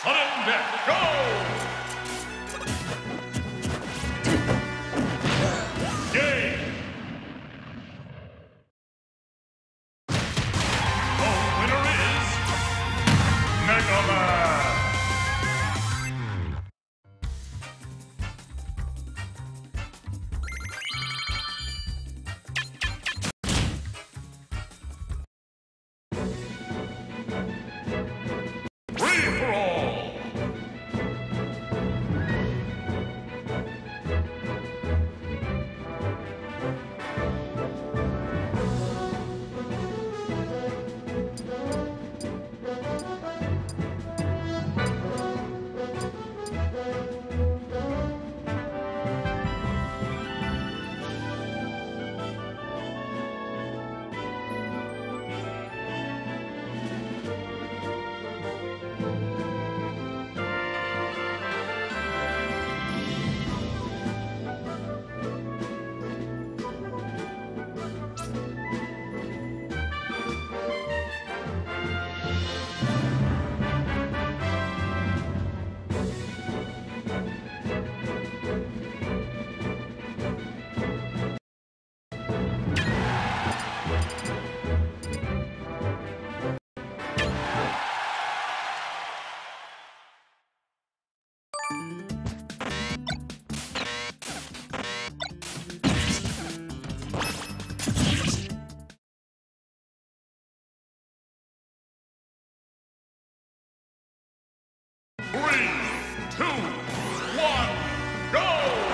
Sudden death, go! Game! The winner is Mega Man! Free for all! Three, two, one, go!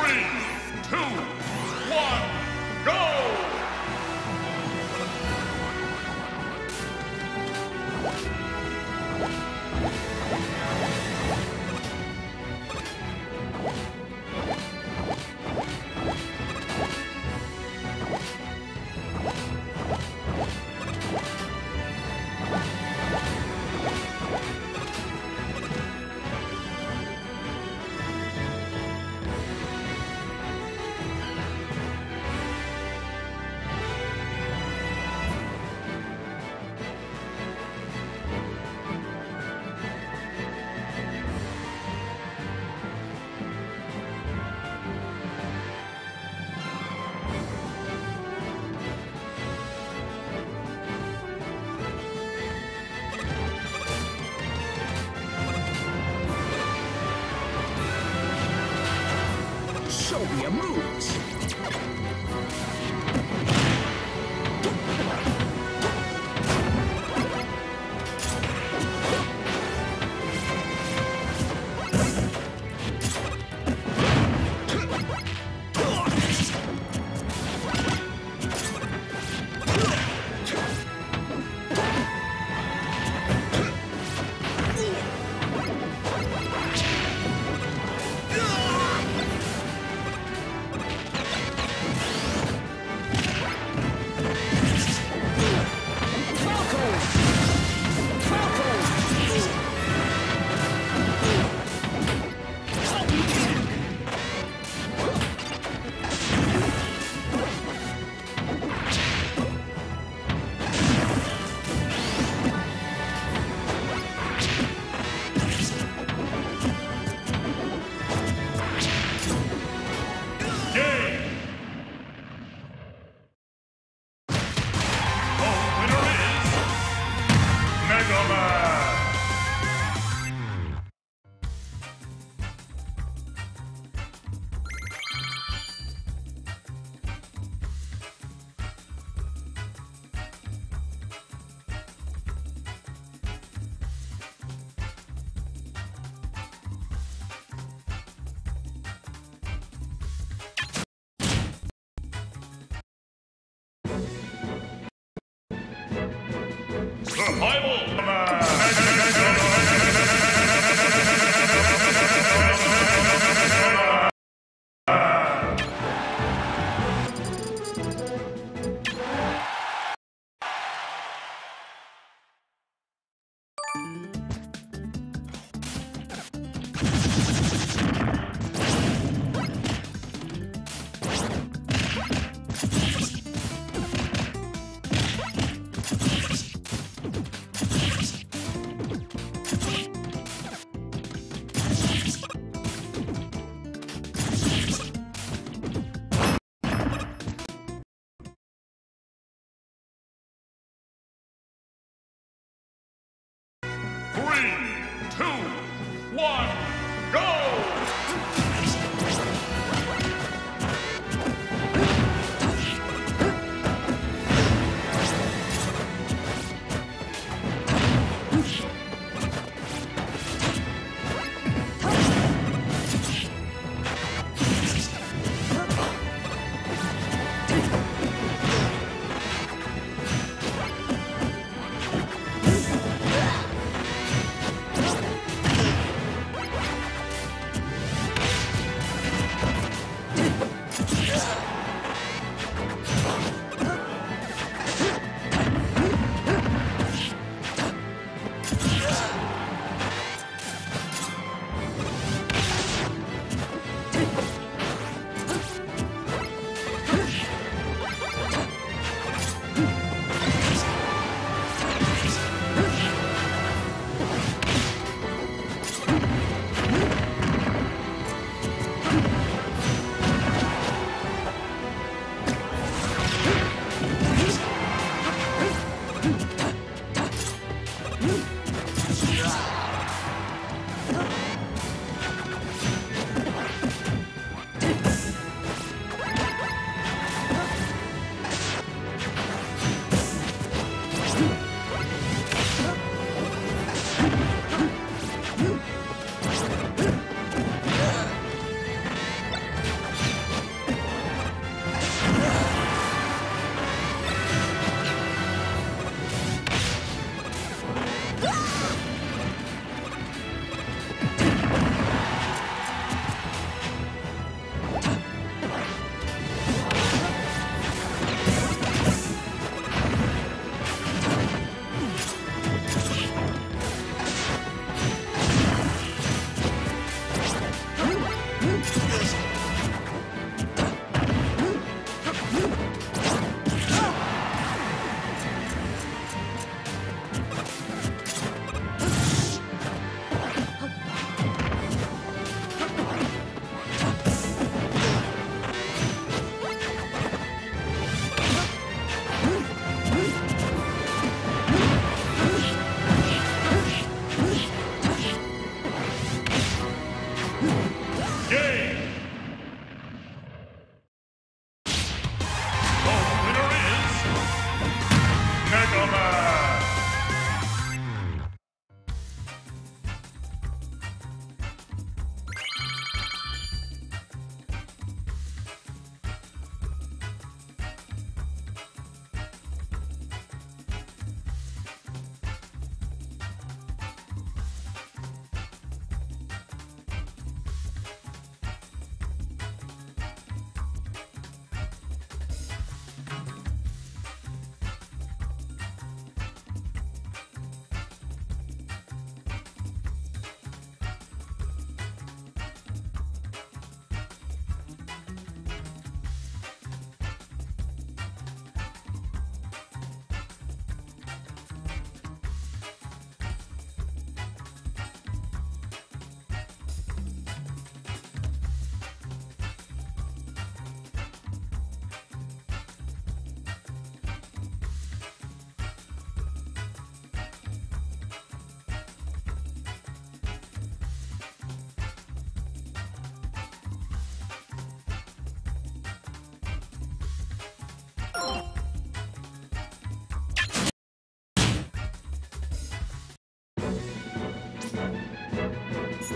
3, 2, 1, go! Show me your moves! Survival Command! Three, two, one, go!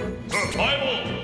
Survival!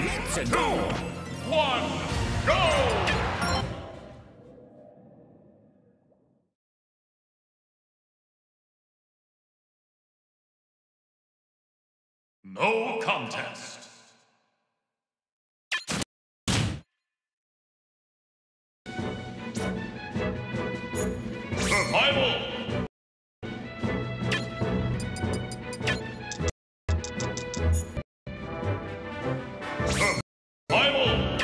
Let's go! 1, go! No contest. Survival. Survival.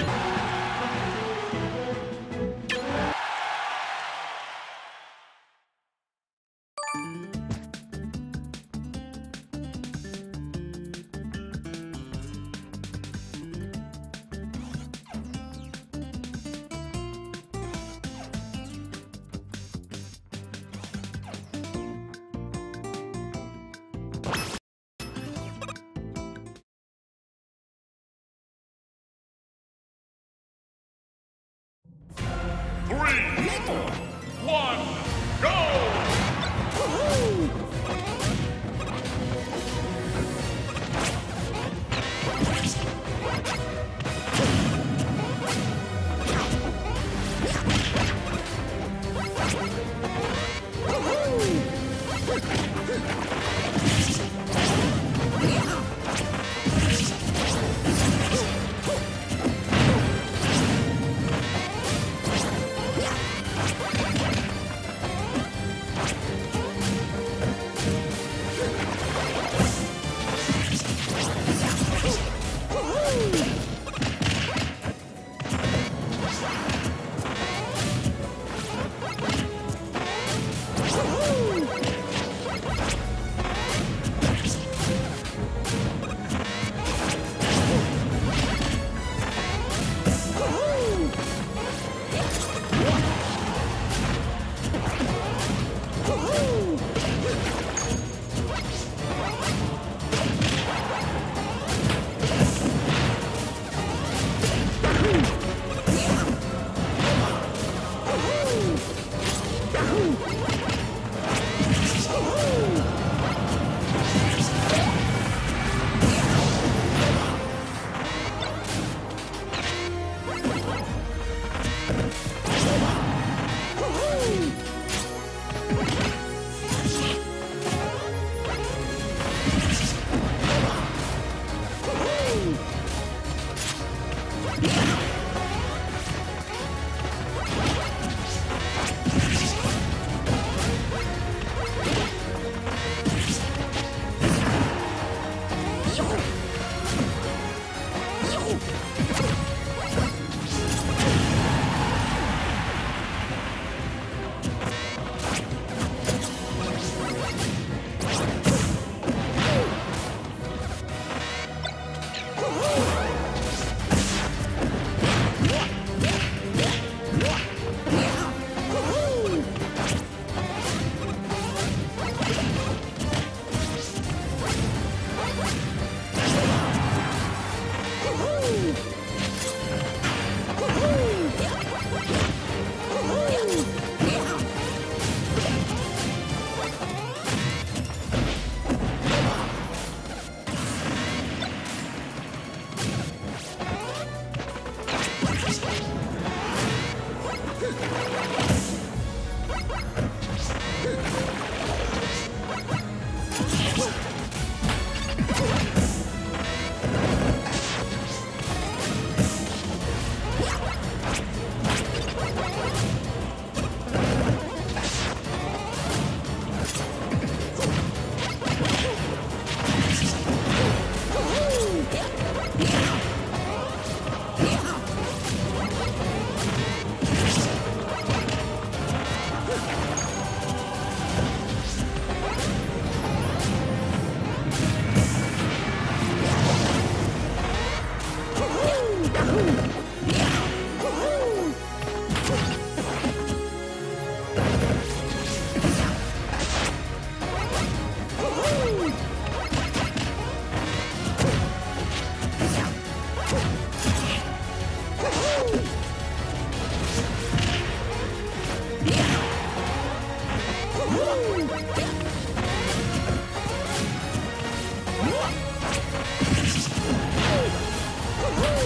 Woo!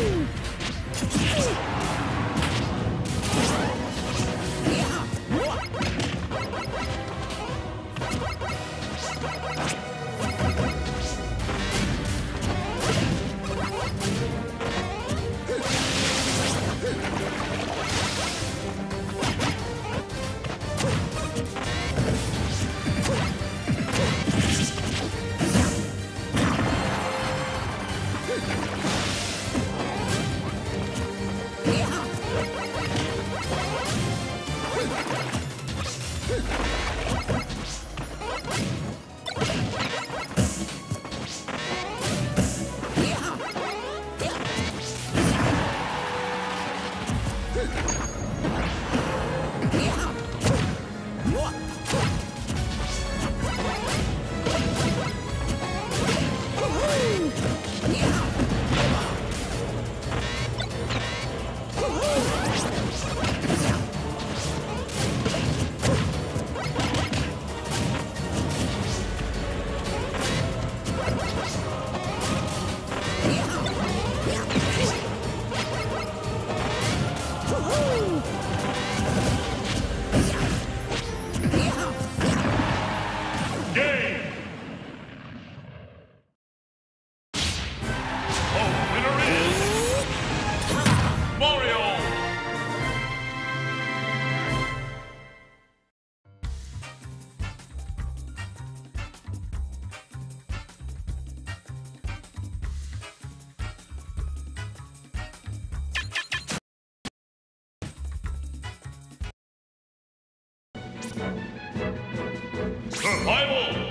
Survival!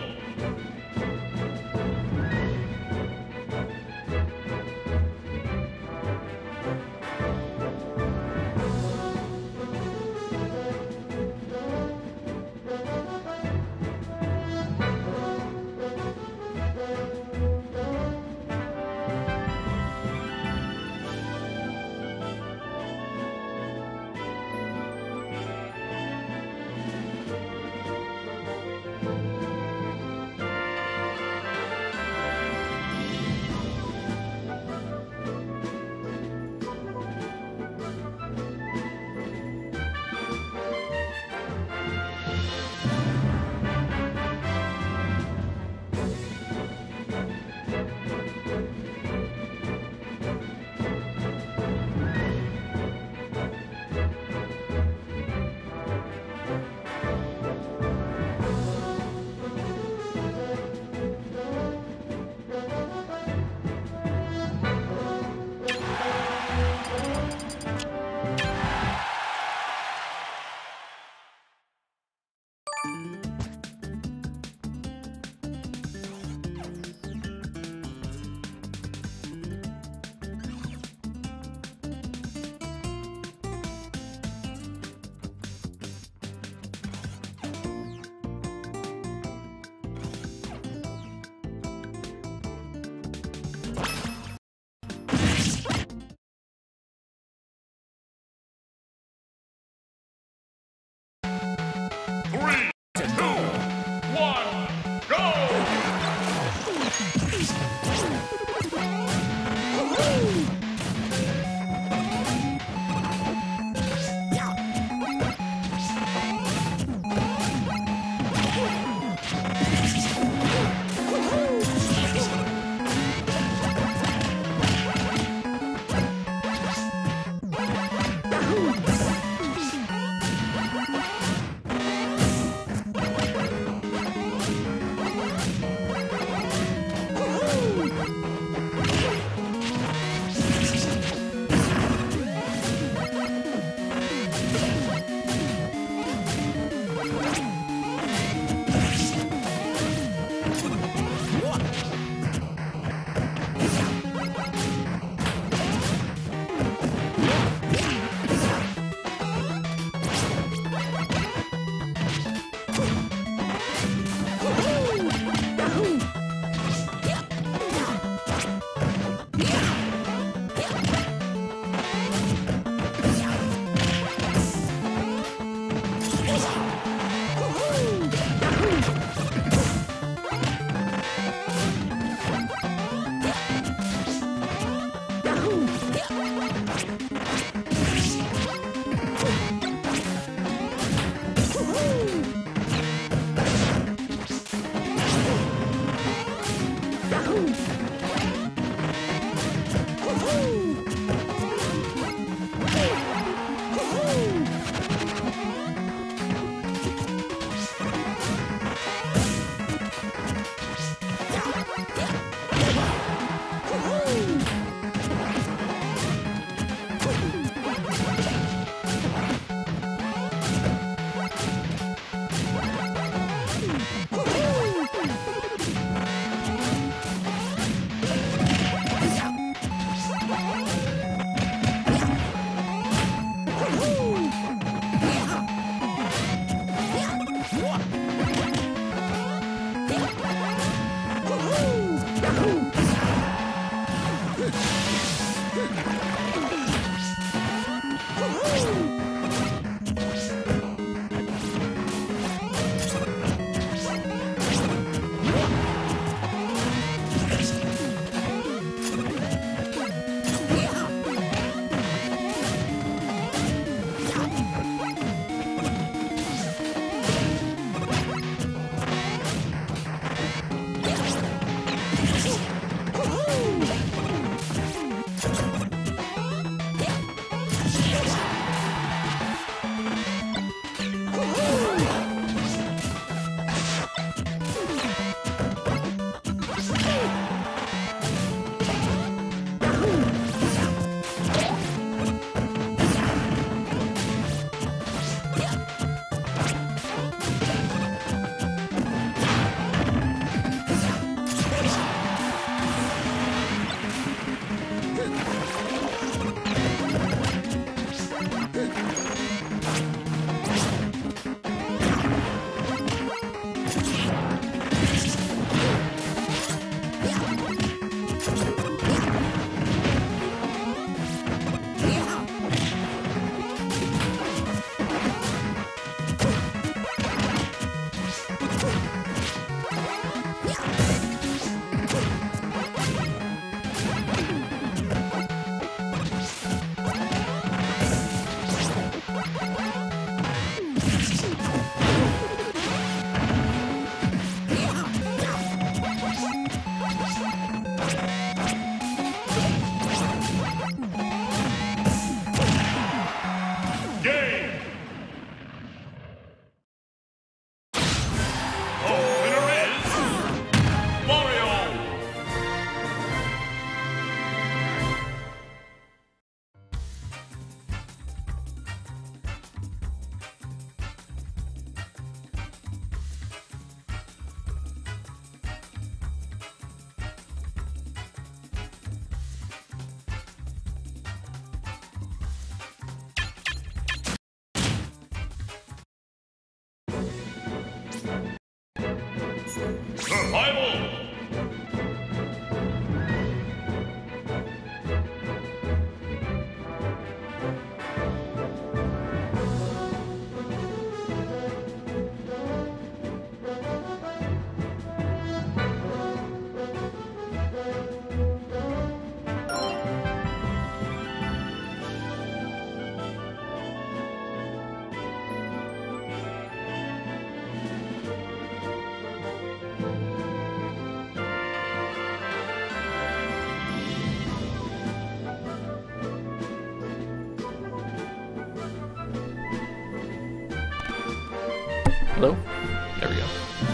Hello? There we go.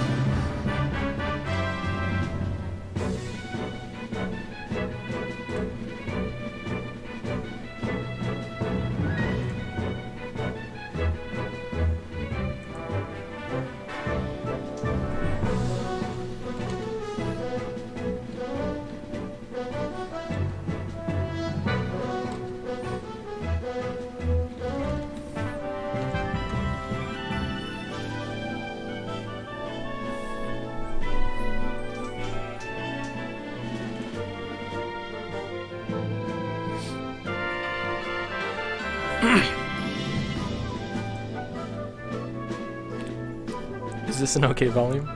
Is this an okay volume?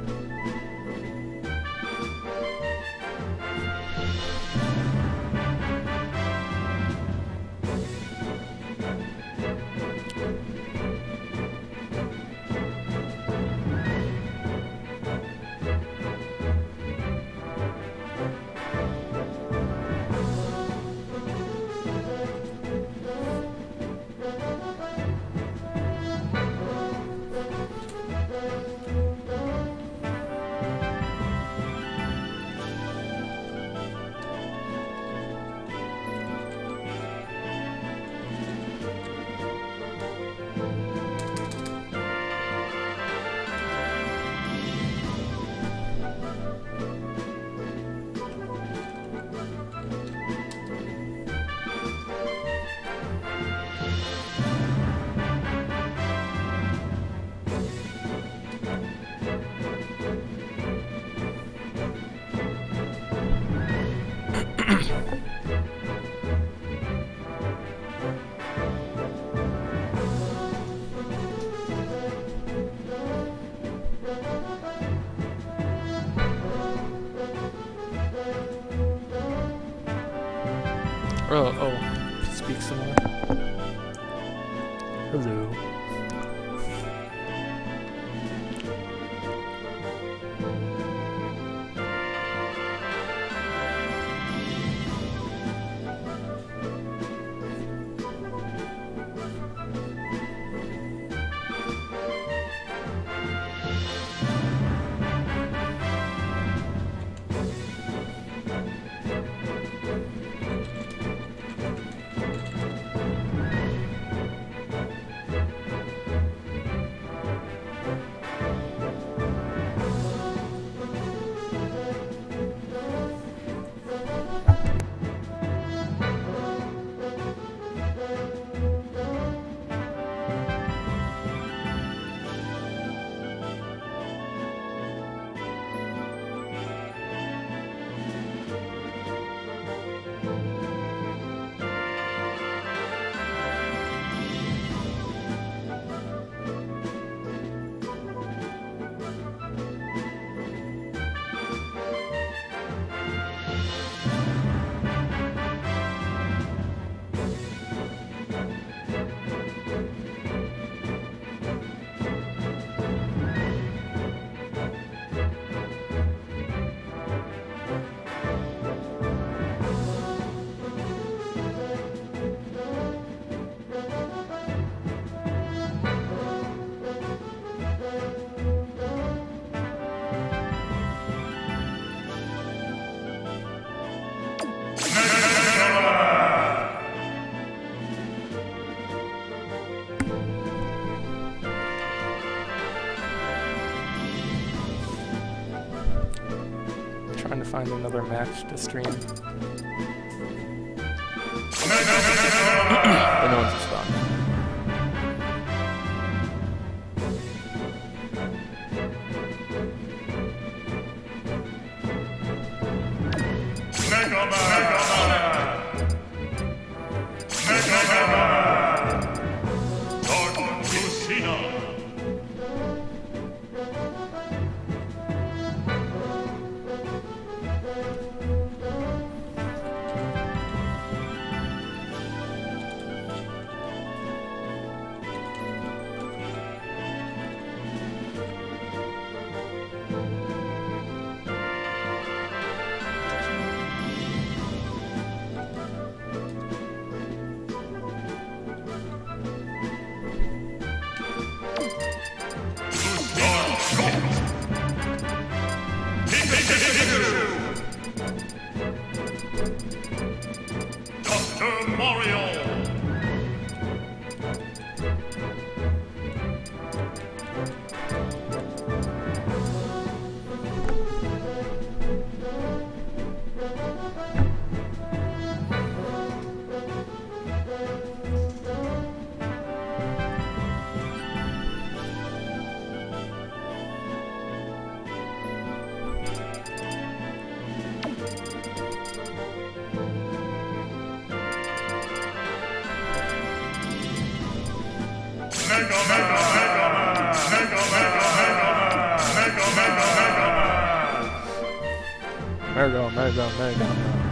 Oh, speak some more. Hello. Trying to find another match to stream. But no one's responding. Mario. Mega.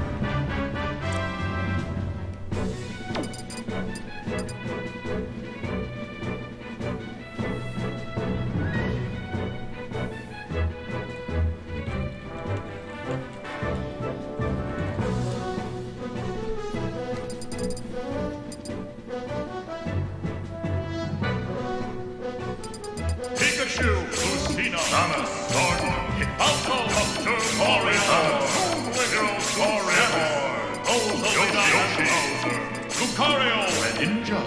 Pikachu, Lucina, Samus, Gordon, Alto, Buster, Mario, Hero, Mario, Yoshi, Lucario, Ninja,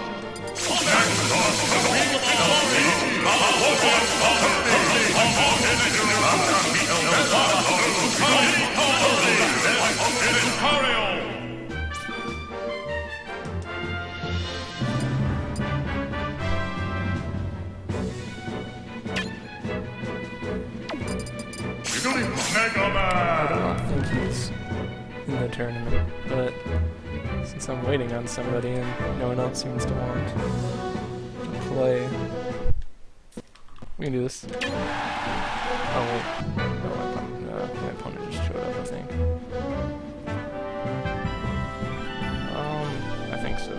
Lucario. Mega Man! I do not think he's in the tournament, but since I'm waiting on somebody and no one else seems to want to play, we can do this. Oh wait, no, my opponent just showed up, I think. I think so.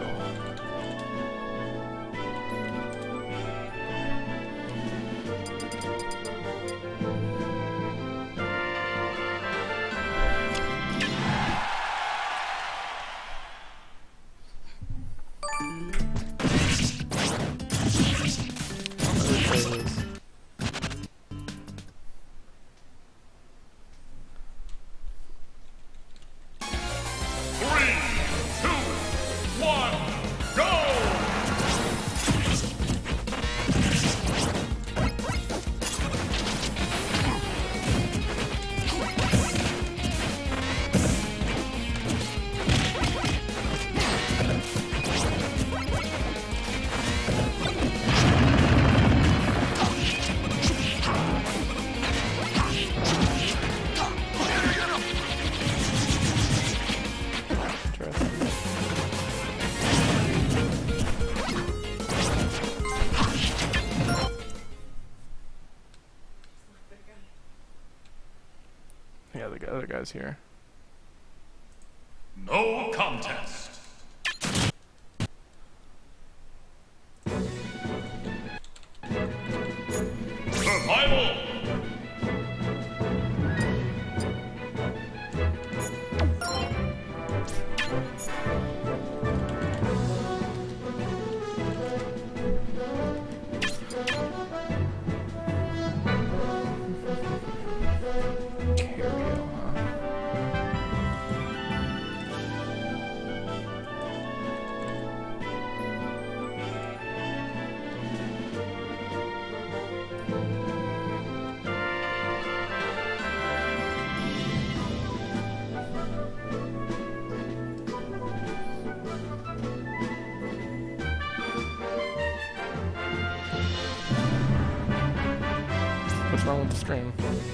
Yeah, the other guy's here. No contest. Survival. What's wrong with the stream?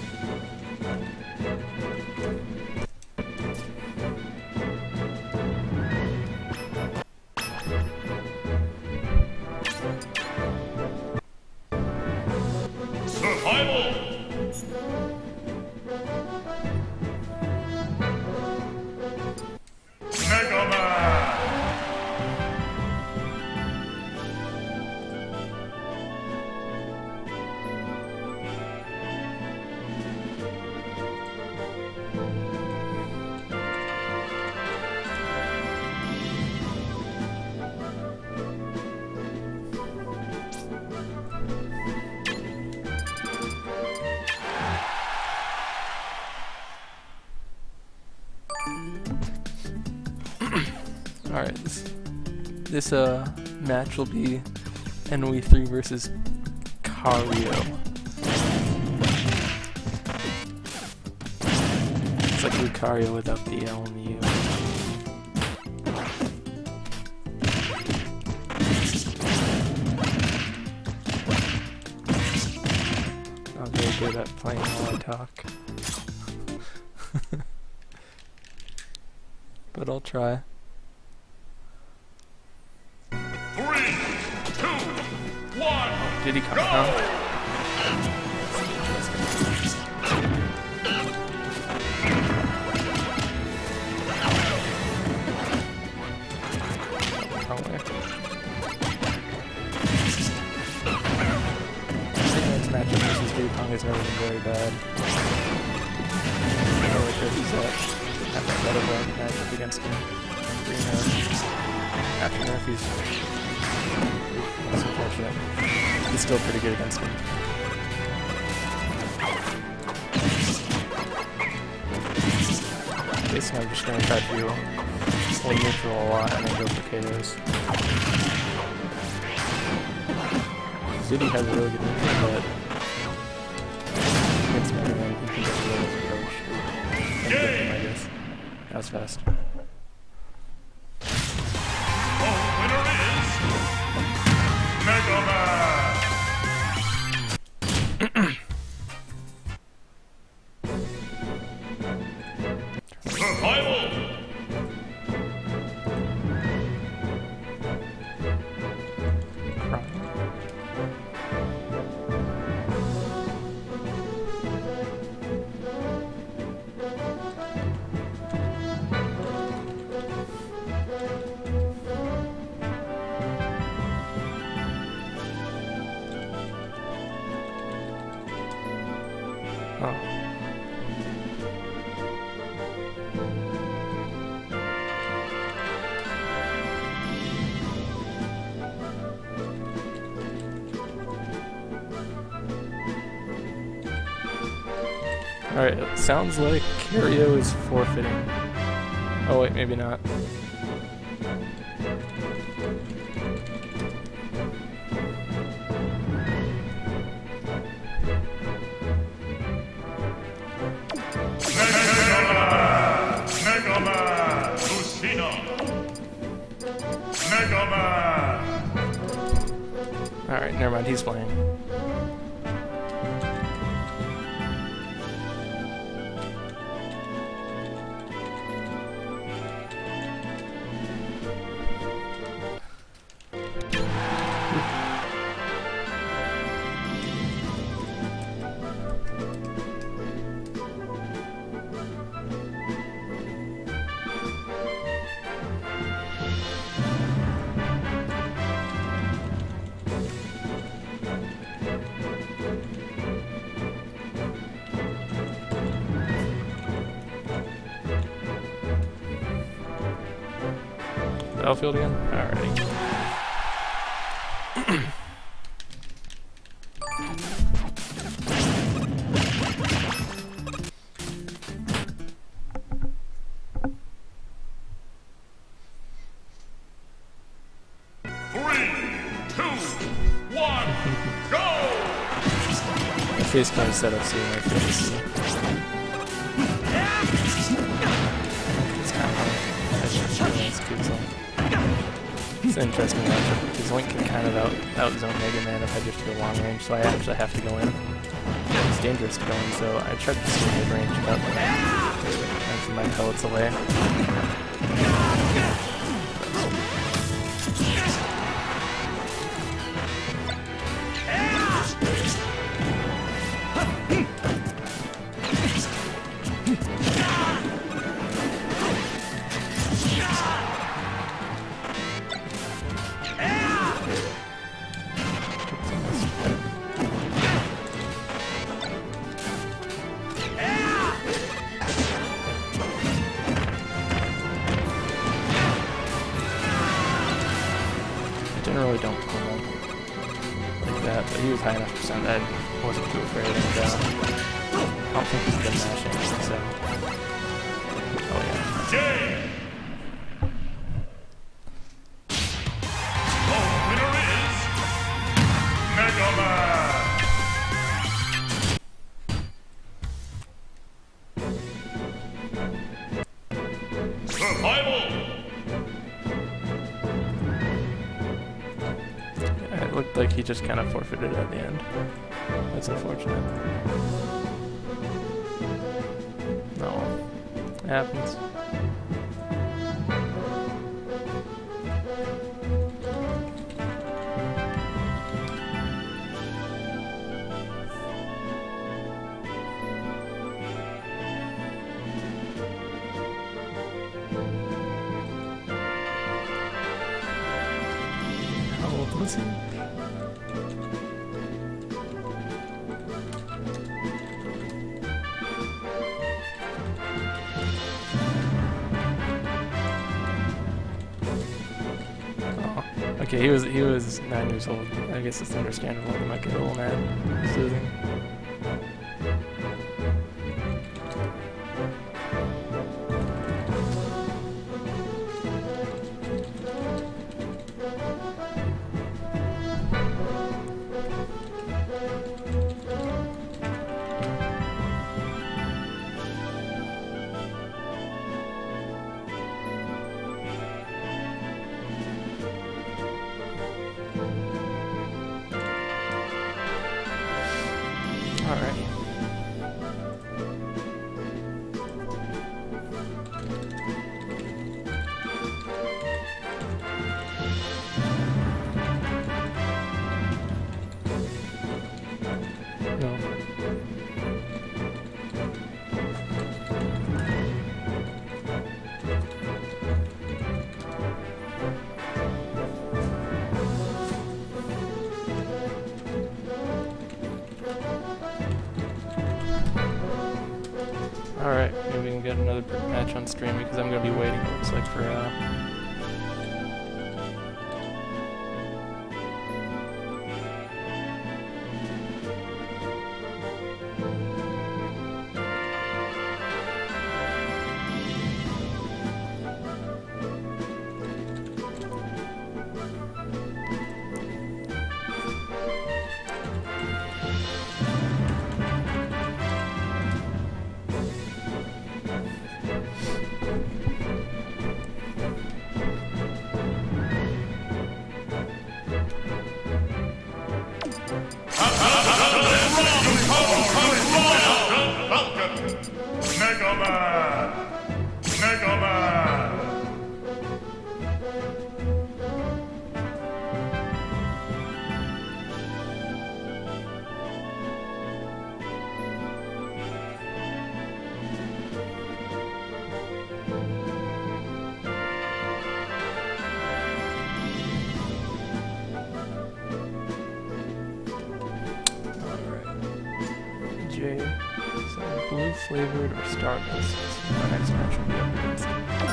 Survival. Mega Man. Alright, this match will be NOE3 versus Cario. It's like Lucario without the LMU. I'm very good at playing while I talk. But I'll try. 3, 2, 1. Did he come out? Matchup versus Dewpong has never been very bad. I don't like he's have that better one matchup against him. After Murphy's. That's unfortunate. He's still pretty good against him. Basically, I'm just going to try to hold neutral a lot and then go for KOs. Ziddy has a really good neutral, but against Mega Man, he can get a really good approach. And get him, I guess. That was fast. Winner is Mega Man. Survival. Alright, it sounds like Cario is forfeiting. Oh wait, maybe not. Mega Man! Lucina! Mega Man! Alright, never mind, he's playing. Battlefield again? Alrighty. My face kind of set up seeing my face. It's kind of it's an interesting matchup because Link can kind of outzone Mega Man if I just go long range, so I actually have to go in. It's dangerous to go in, so I tried to stay mid range, but I'm my pellets away. Generally don't pull him like that, but he was high enough percent that I wasn't too afraid of him. I don't think he's been mashing, so. Oh yeah. looked like he just kind of forfeited at the end. That's unfortunate. No, it happens. How old was he? Okay, he was 9 years old. I guess it's understandable. He might get a little mad. He's losing. Alrighty. No. Alright, maybe we can get another match on stream because I'm going to be waiting, it looks like, for Mega Man! Mega Man! J. So blue flavored or Stardust. My next match will be up against.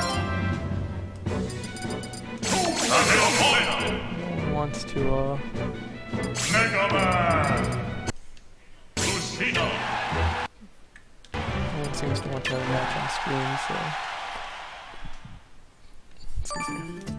No one wants to, Mega Man! Lucina! no one seems to want to have a match on screen, so. Excuse me.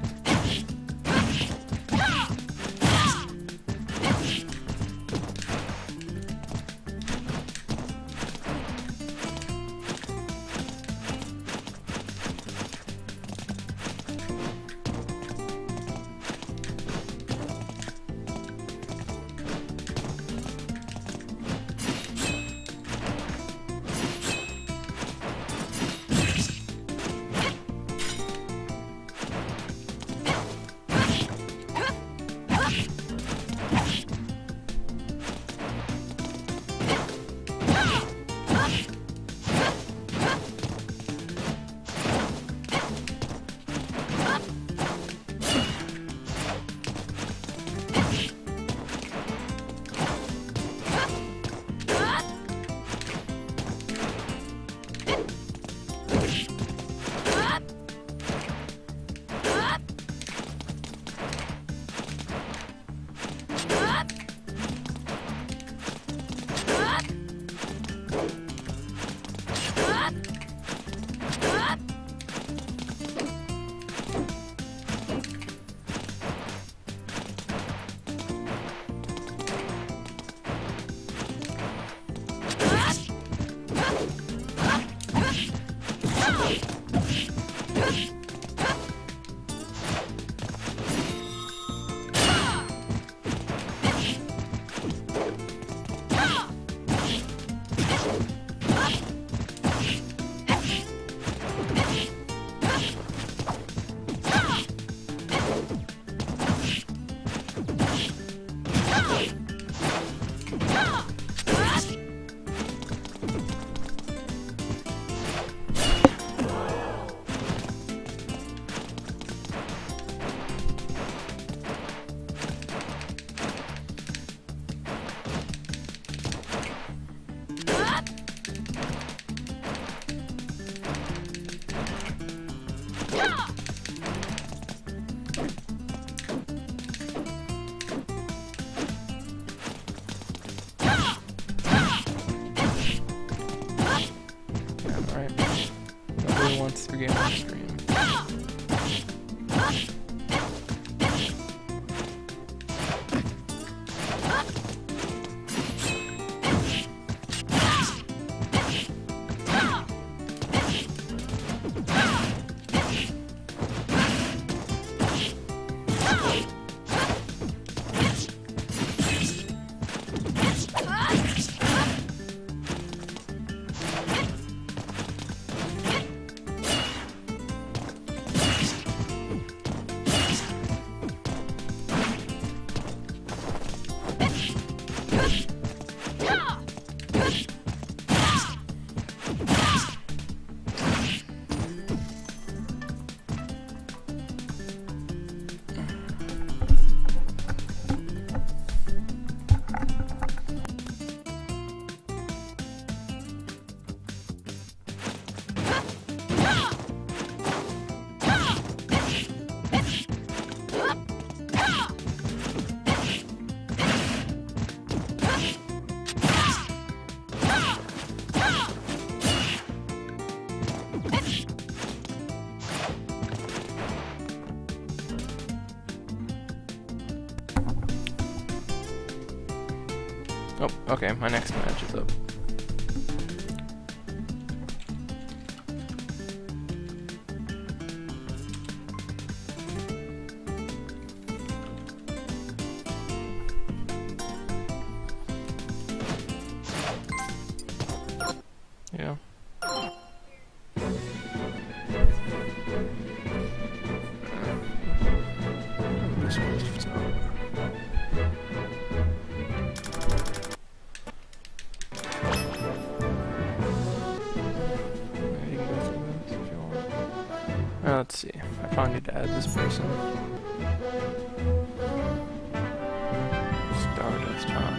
game on stream. Oh, okay, my next match is up. Yeah. This one's so. Let's see. I probably need to add this person. Stardust, huh?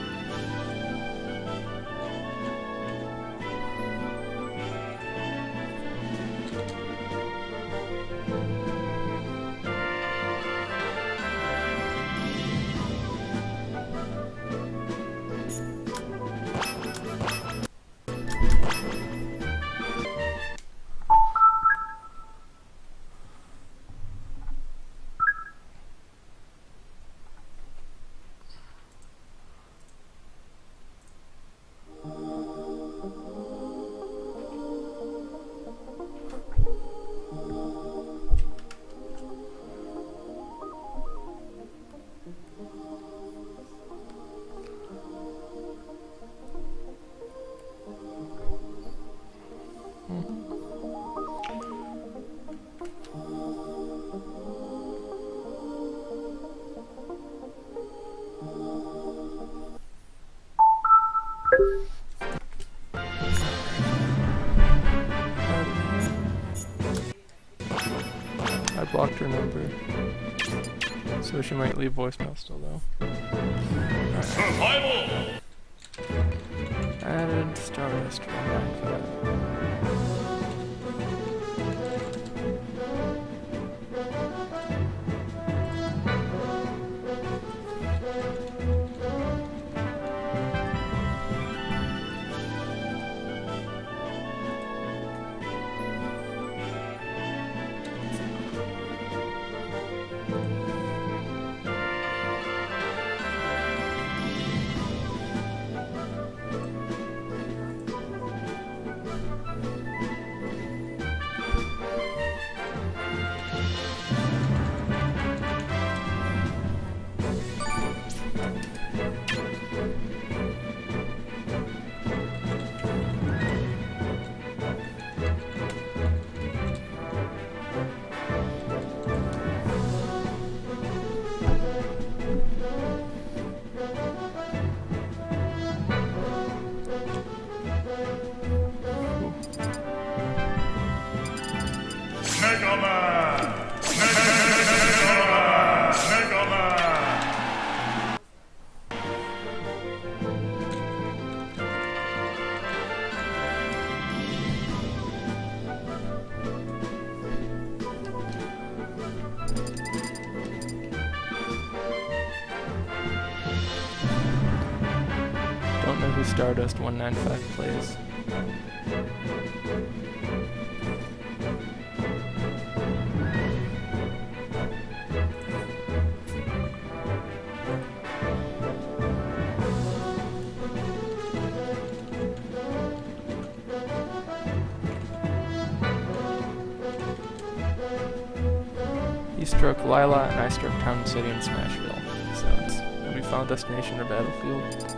I blocked her number, so she might leave voicemail still though. Alright. Survival! Added Stardust 195. Mega Man! Mega Man! Don't know who Stardust 195 plays. Stroke Lila, and I Stroke Town City and Smashville. So it's gonna be Final Destination or Battlefield.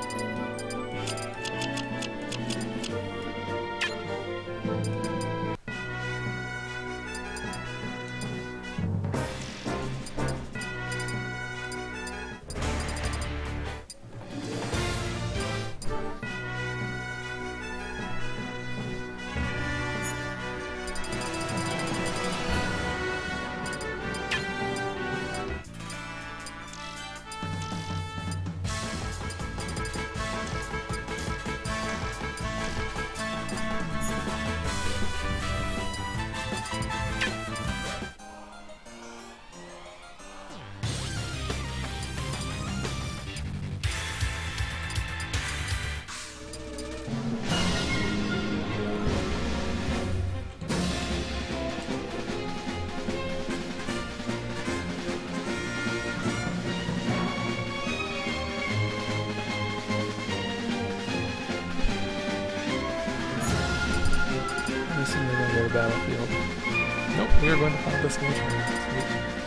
Battlefield. Nope, we are going to Final Destination. Sweet.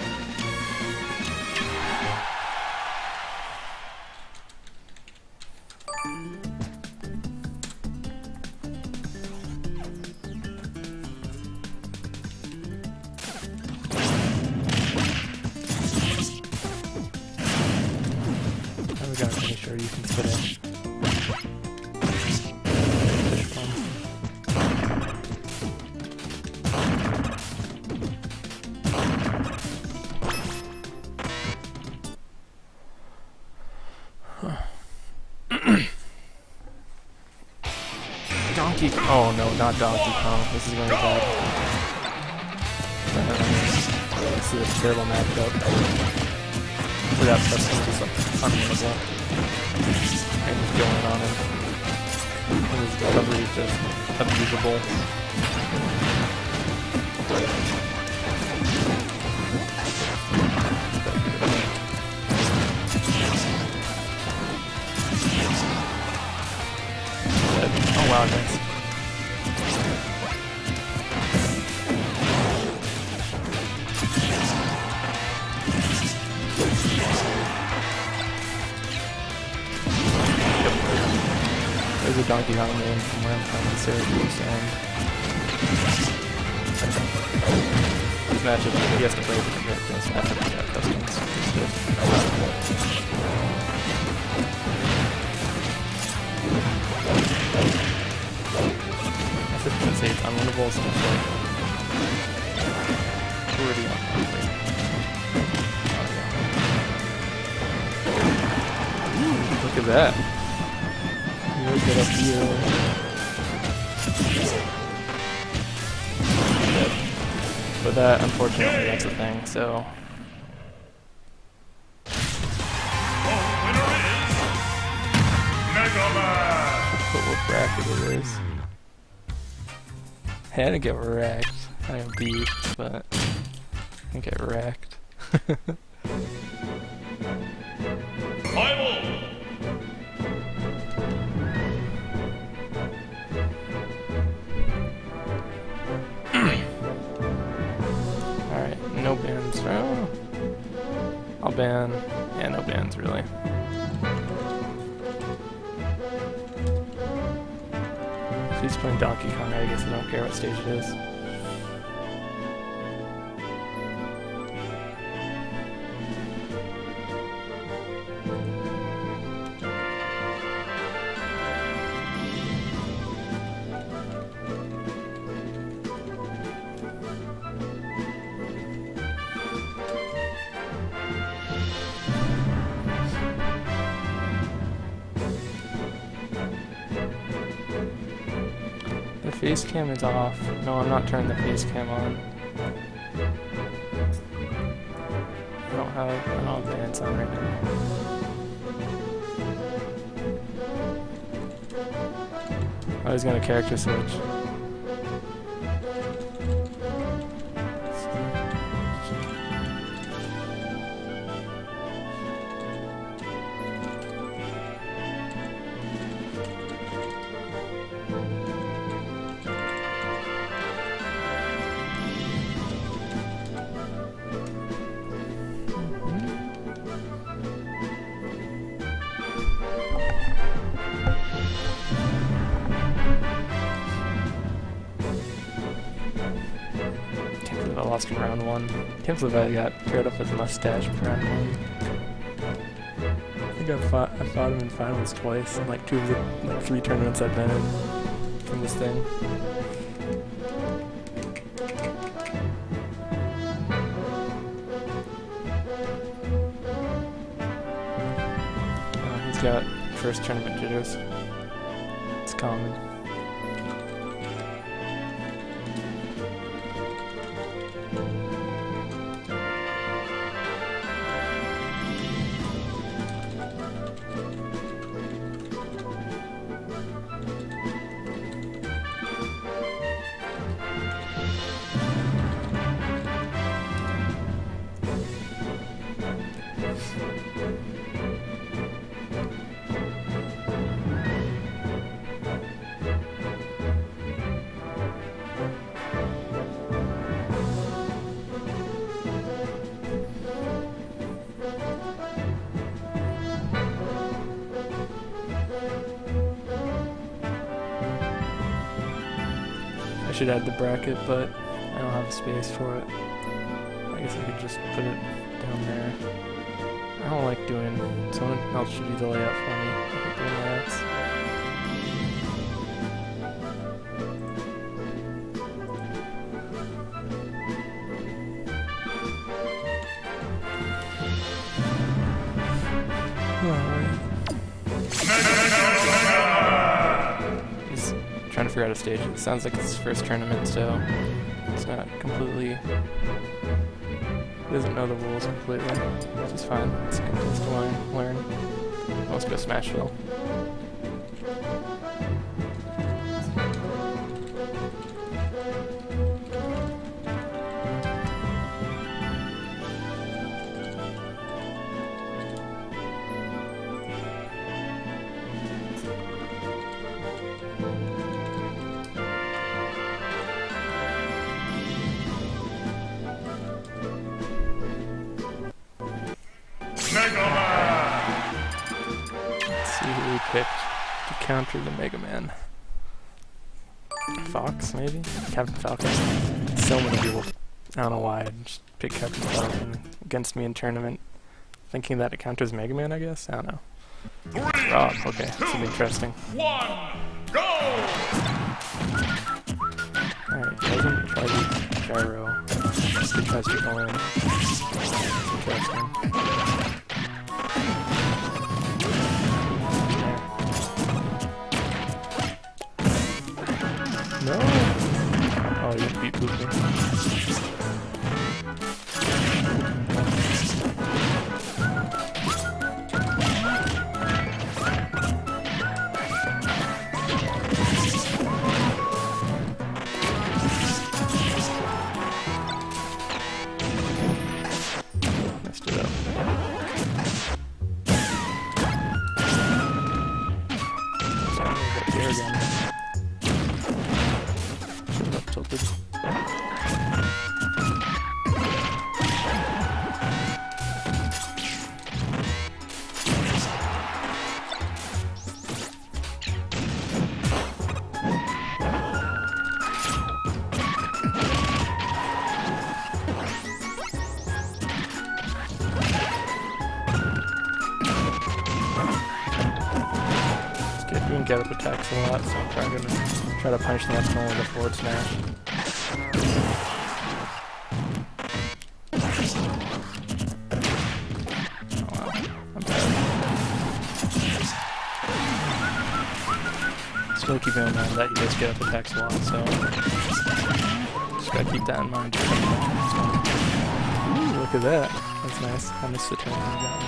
Now we gotta finish sure you can spit it. Oh no, not Donkey Kong. This is going to be bad. This is a terrible matchup. For that Preston is unwinnable. And he's going on him. And his recovery is just abusable. Oh wow, nice. There's a Donkey Kong name from where I'm from in Syracuse, and this matchup, he has to play this matchup, yeah, Customs. I should say it's unwinnable, so it's like pretty unlikely. Ooh, look at that. Really good up here. But that, unfortunately, that's the thing, so... But what bracket it is. Had to get wrecked. I am beat, but I get wrecked. Alright, no bans. Oh. I'll ban. Yeah, no bans really. If he's playing Donkey Kong, I guess I don't care what stage it is. Face cam is off. No, I'm not turning the face cam on. I don't have bands on right now. I was gonna character switch. lost in round 1. Can't believe I got paired up with Mustache in round 1. I think I fought him in finals twice in like 2 of the 3 tournaments I've been in from this thing. He's got first tournament jitters. It's common. I should add the bracket, but I don't have space for it. I guess I could just put it down there. I don't like doing, someone else should do the layout for me. I hate doing layouts. He's trying to figure out a stage. It sounds like it's his first tournament, so it's not completely... He doesn't know the rules completely, which is fine. It's a good place to learn. Let's go Smashville. Picked to counter the Mega Man. Fox, maybe? Captain Falcon. So many people. I don't know why I just picked Captain Falcon against me in tournament, thinking that it counters Mega Man, I guess? I don't know. Rob, okay, this will be interesting. 1, go! Alright, doesn't try to gyro. Just tries to go in. Interesting. No! Oh, you beat Booper. Messed it up. Here again. Tilted. Doing get up attacks a lot, so I'm probably gonna try to punish the next one with a forward smash. Oh wow, I'm bad. Still keep in mind that he does get up attacks a lot, so just gotta keep that in mind. Ooh, look at that. That's nice. I missed the turn when he got me.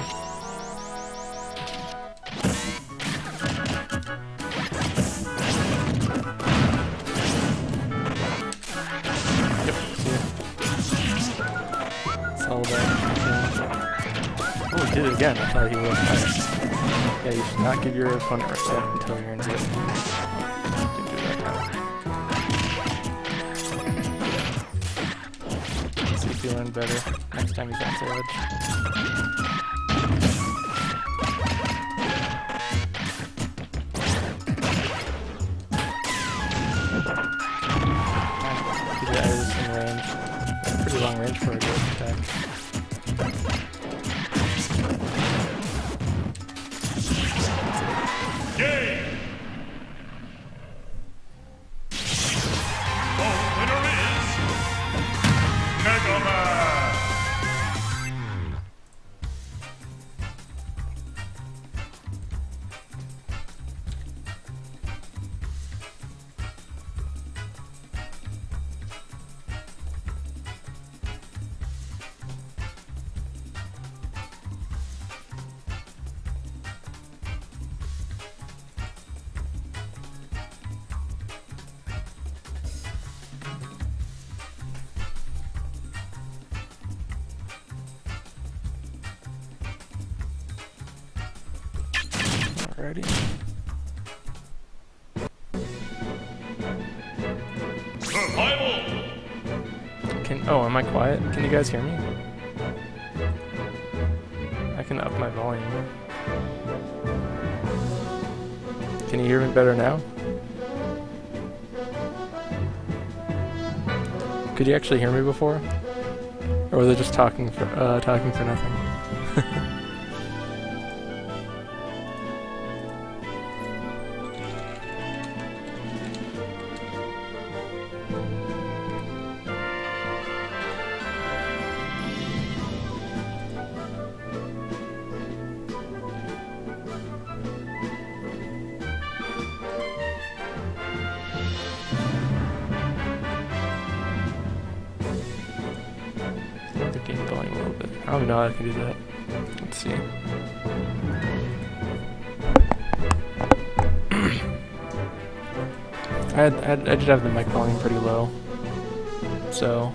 Oh, he did it again. I thought he was nice. Yeah, you should not give your opponent respect until he earns it. Didn't do that time. Let's see if you learn better next time he's off the ledge. Keep the Iris in range. Pretty long Alrighty. Survival. Oh, am I quiet? Can you guys hear me? I can up my volume. Can you hear me better now? Could you actually hear me before? Or was I just talking for nothing? The game volume a little bit. I don't even know how I can do that. Let's see. I did have the mic volume pretty low, so.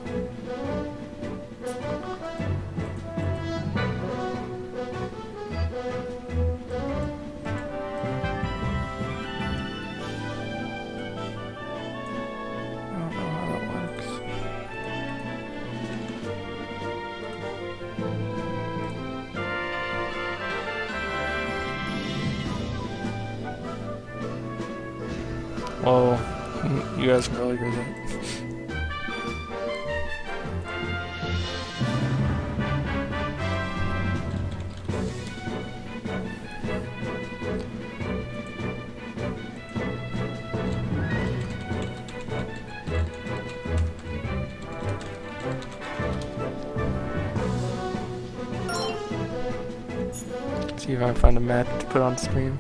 I don't know how that works. Whoa, you guys can really hear that. See if I can find a map to put on stream.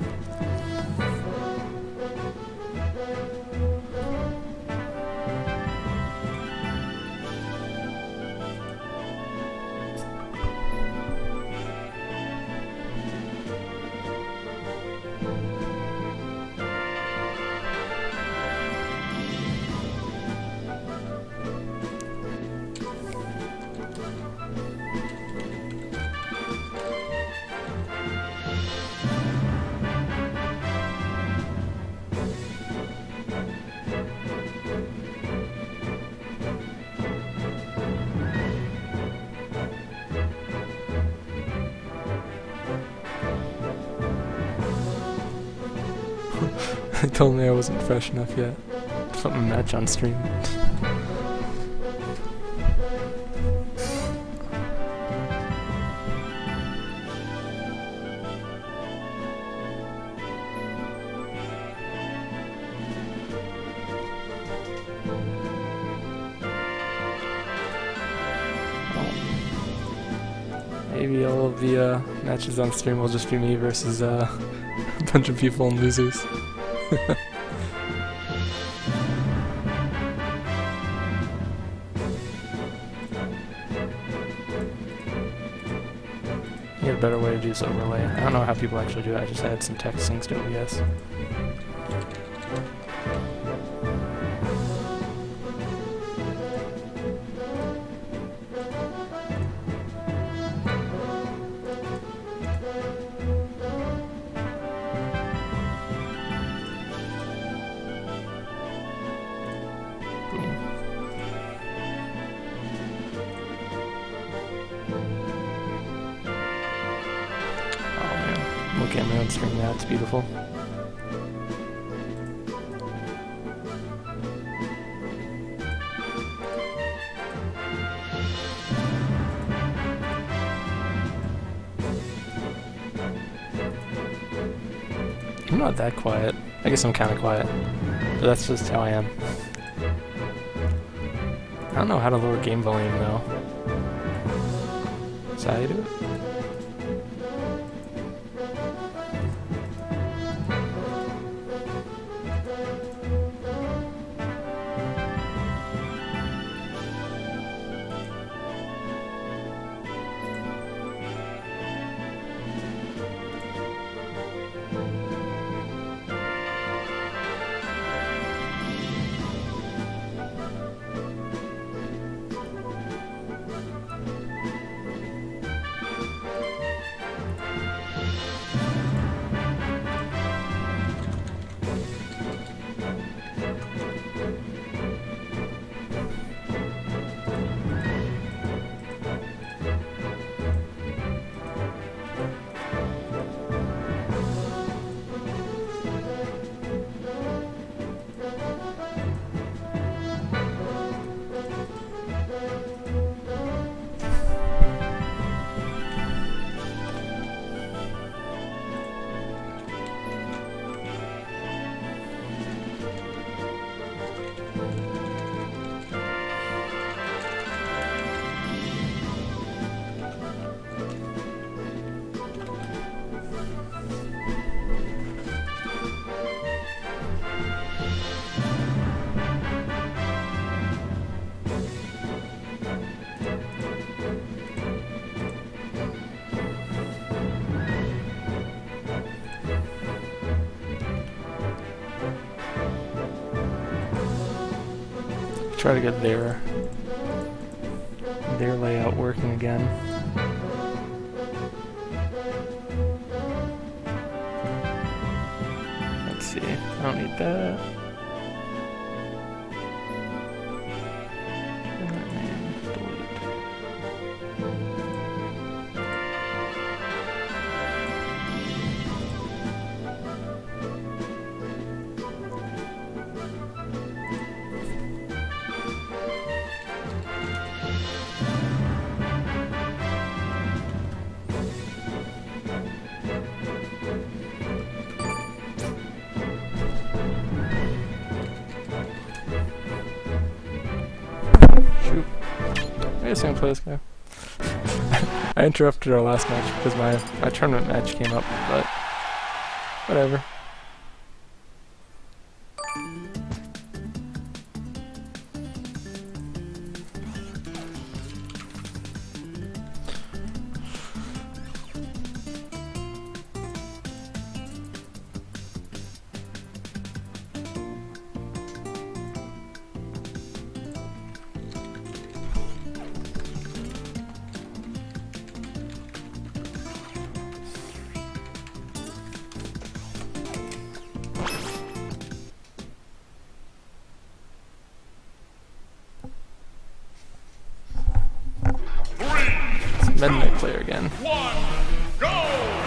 They told me I wasn't fresh enough yet. Something match on stream. Maybe all of the matches on stream will just be me versus a bunch of people and losers. You had a better way to do this overlay. I don't know how people actually do it, I just add some text things to OBS. Look at my own stream now, it's beautiful. I'm not that quiet. I guess I'm kind of quiet. But that's just how I am. I don't know how to lower game volume though. Is that how you do it? try to get their layout working again. Let's see. I don't need that. Shoot. I guess I can play this guy. I interrupted our last match because my tournament match came up, but whatever. Midnight player again. 1, go!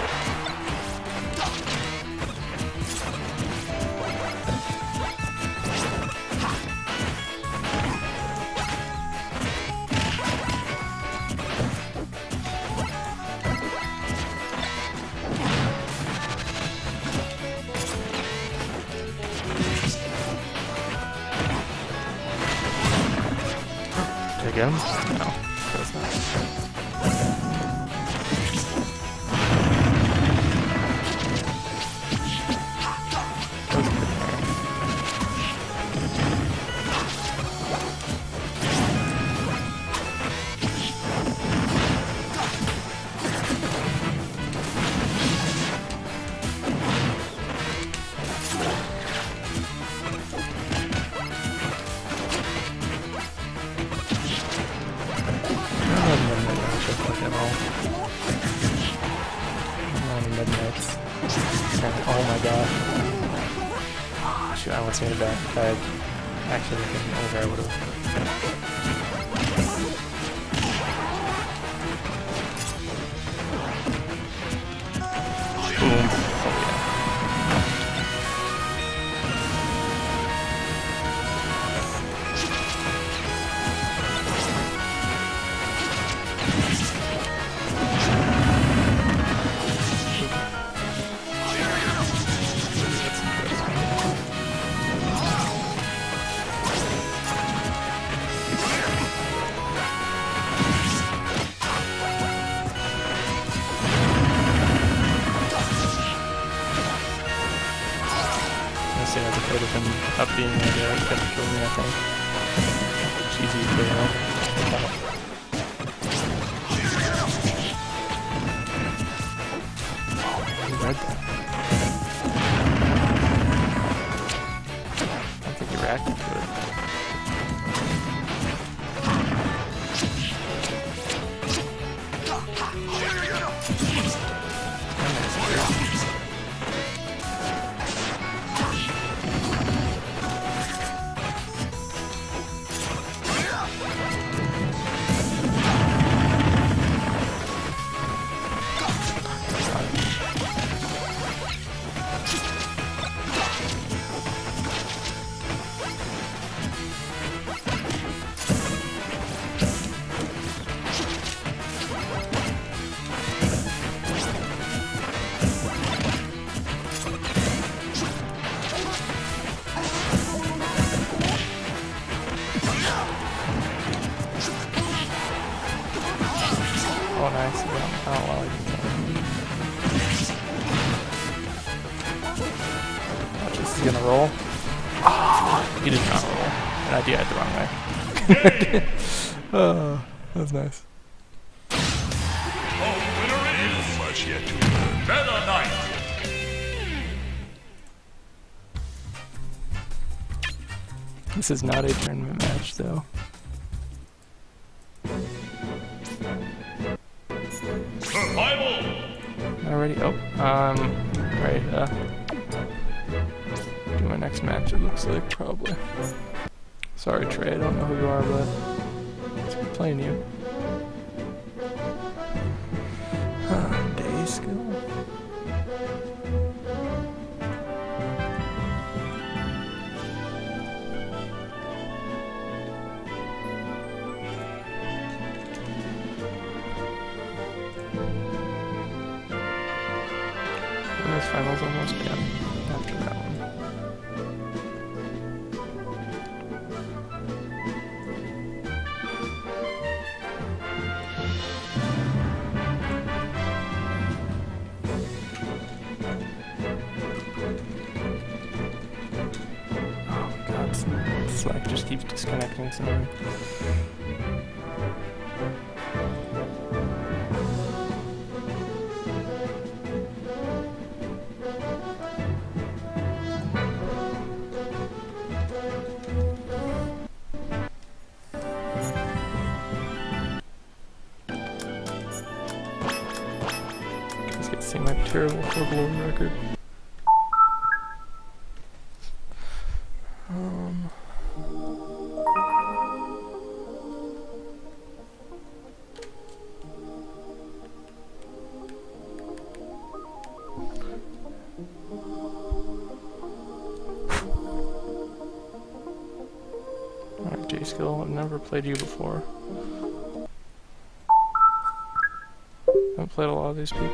Did I get him? No, that's not. Oh my god. Oh, shoot, I almost made it back. If I had actually been over, I would have. Boom. Oh yeah. I was afraid of him up being there, he kept killing me, I think. It's easy to clear out. He read that. I don't think he reacted to it. Oh, nice. Yeah. Oh, well, I can tell. Watch this, he's gonna roll. Oh, he did not roll. And I did it the wrong way. Oh, that's nice. Oh, winner is Much yet to learn. Meta Knight. This is not a tournament match, though. Survival! Already? Oh, right, do my next match, it looks like, probably. Sorry, Trey, I don't know who you are, but it's good playing you. Day skill? Winners finals almost, yeah, after that one. Oh god, Slack just keeps disconnecting somewhere. See my terrible football record. Alright, J-Skill, I've never played you before. I've played a lot of these people.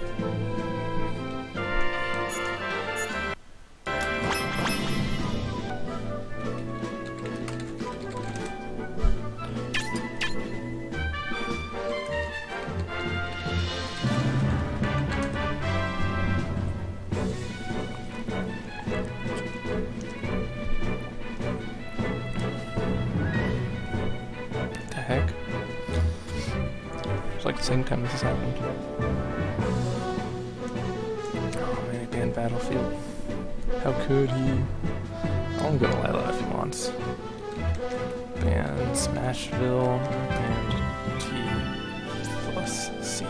What the heck? It's like the same time this has happened. Oh man, he banned Battlefield. How could he? I'm gonna allow that if he wants. Ban Smashville and T plus C.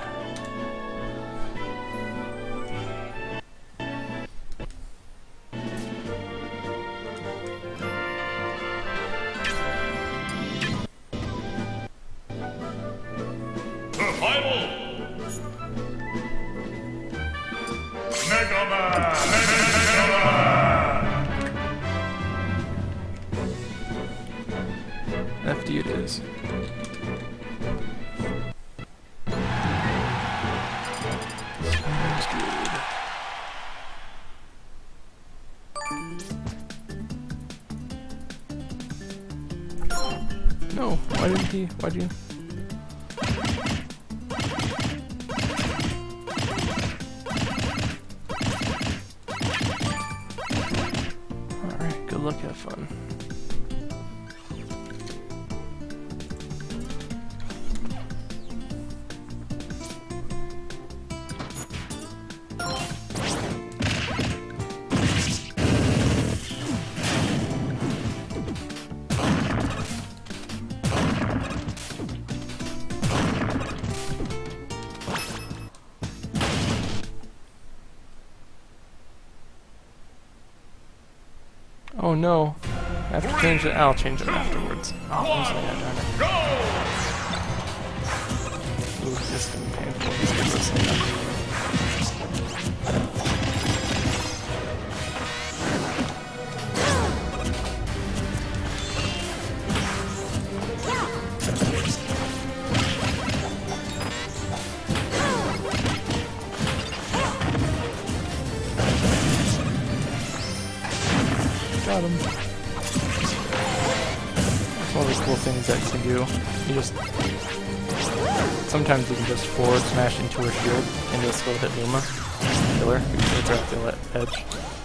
Survival! Mega Man! Mega Man! FD it is. Sounds good. No, why didn't he? Why'd you? Alright, good luck, have fun. Oh no. I have to change it. I'll change it afterwards. Oh, Go! ooh, this is gonna be painful. Let's get this thing up. Got him. That's one of the cool things that you can do. You just... Sometimes you can just forward smash into her shield and just go hit Luma. Kill her because it's at the edge.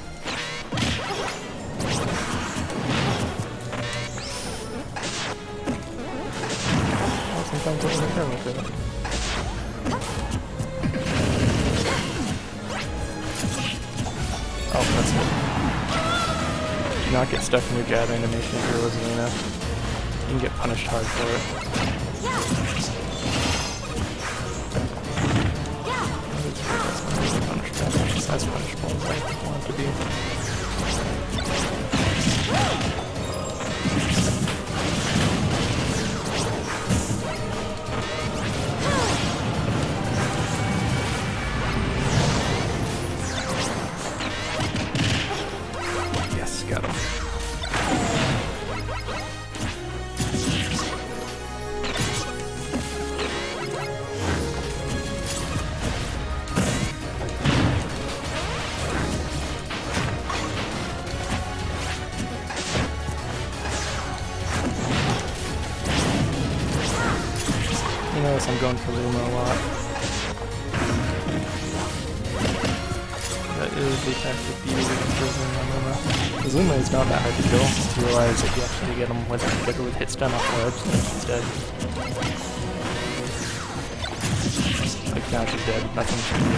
Well, sometimes it doesn't care like that. Oh, that's it. Do not get stuck in your jab animation if you're Rosalina. You can get punished hard for it. It's as punishable as I want it to be. Yes, got him. You notice I'm going for Luma a lot. That is the tactic you use against Rosalina on Luma. Because Luma is not that hard to kill once you realize that you actually get him with hit stun off the ledge, then she's dead. Like now she's dead, nothing she can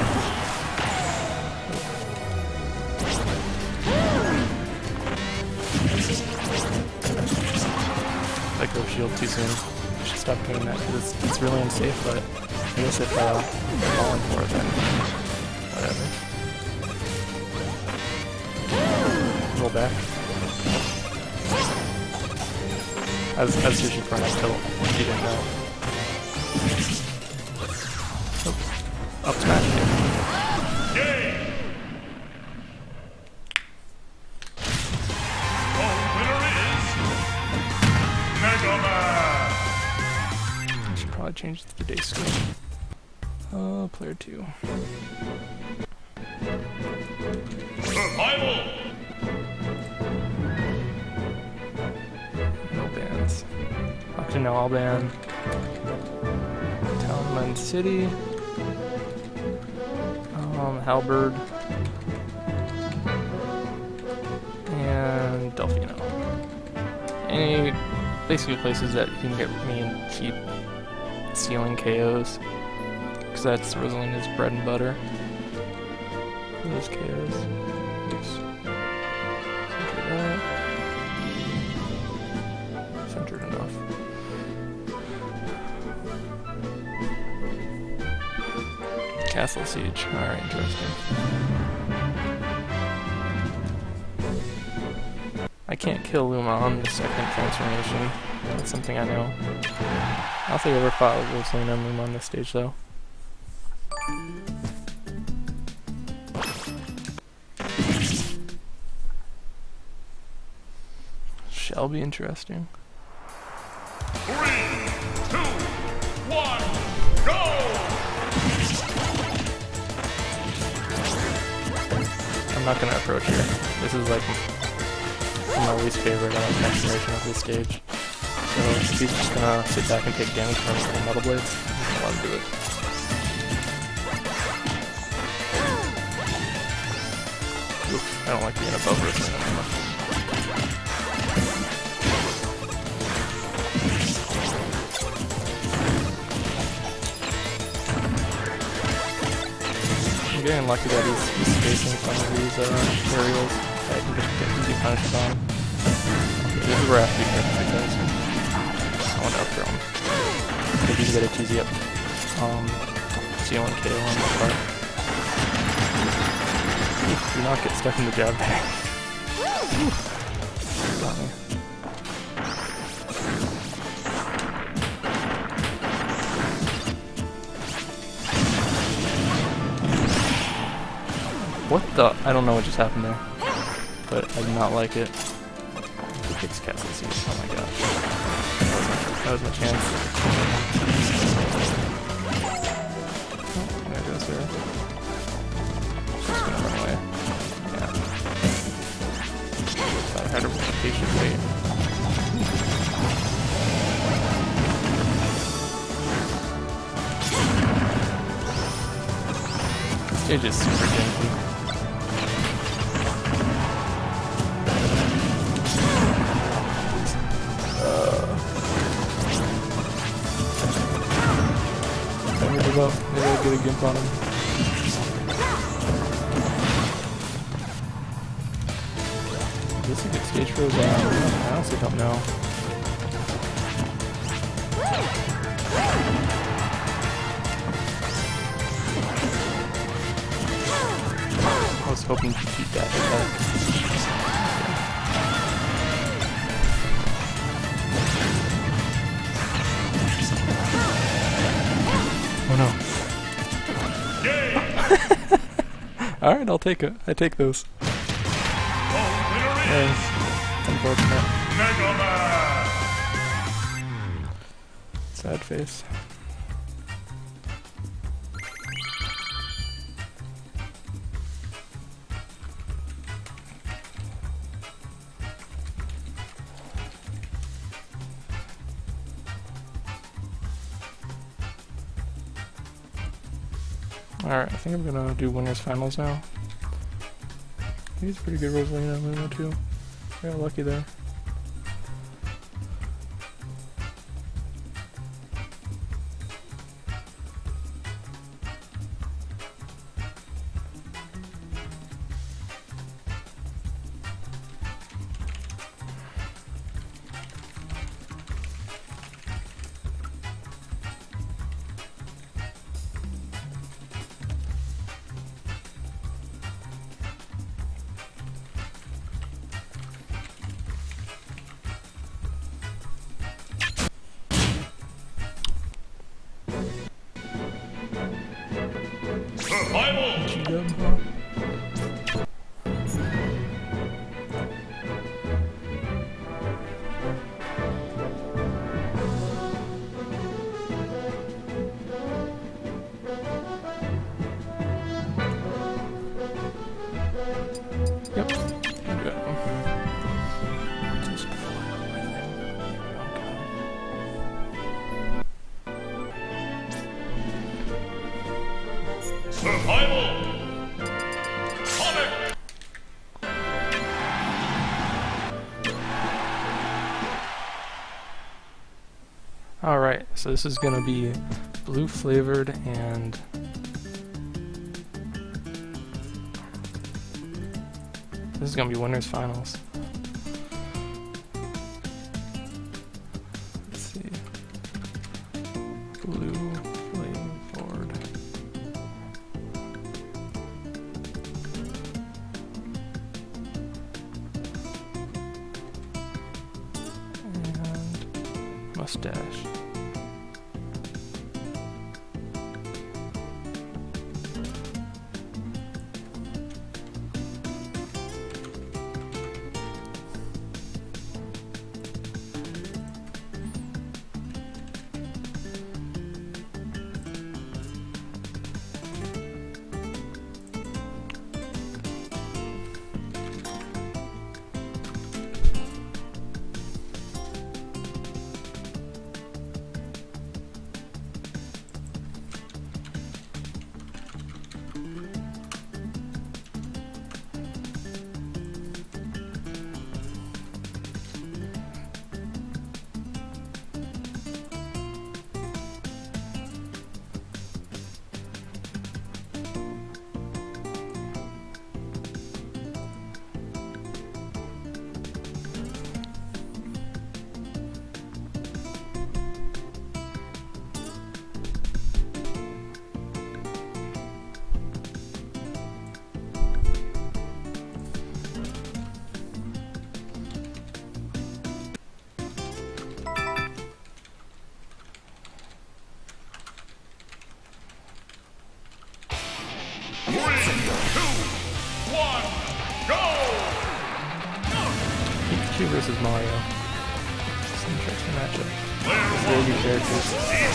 do. Let go of shield too soon. Should stop doing that because it's really unsafe, but I guess if they're falling for it, then whatever. Roll back. As Sushi front up kill, she didn't know. Oops. Up smash. Game! The winner is Mega Man! Should probably change the day screen. Player 2. Survival! No bans. Octanel I'll ban. Townland City. Halberd. And Delfino. Any basically places that you can get me in cheap ceiling KOs. Because that's Rosalina's bread and butter. Those KOs. Oops. Center that. Centered enough. Castle Siege. Alright, interesting. I can't kill Luma on the second transformation. That's something I know. I don't think I ever fought with Rosalina and Luma on this stage though. Shall be interesting. 3, 2, 1, go! I'm not gonna approach here. This is like my least favorite transformation of this stage. So if he's just gonna sit back and take damage from the Metal Blades, I'm gonna let him do it. Oops, I don't like being above Rosalina anymore. I'm getting lucky that he's spacing some of these areas that I can just get easy punished on. Okay, this is where I have to be careful because I want to up throw him. Maybe you can get a TZ up ceiling KO on this part. Do not get stuck in the jab bag. Got me. What the? I don't know what just happened there, but I do not like it. He takes Castle Siege. Oh my gosh. That was my chance. Oh, there goes her. She's gonna run away. Yeah. Thought I had a patient wait. This stage is super janky. Maybe I'll get a gimp on him. This is a good Stage froze out. I honestly don't know. I was hoping to cheat that, oh no. Alright, I'll take it. I take those. Yeah, unfortunate. Mega Man! Sad face. Alright, I think I'm gonna do winners finals now. He's pretty good Rosalina Luna too. I got lucky there. Survival! G-dub, huh? Yep. Good. Just before I know anything. Survival! Sonic! Alright, so this is gonna be blue flavored and this is gonna be winners finals. Let's see. Blue flavored. And mustache. Pikachu versus Mario. It's an interesting matchup. Very good characters.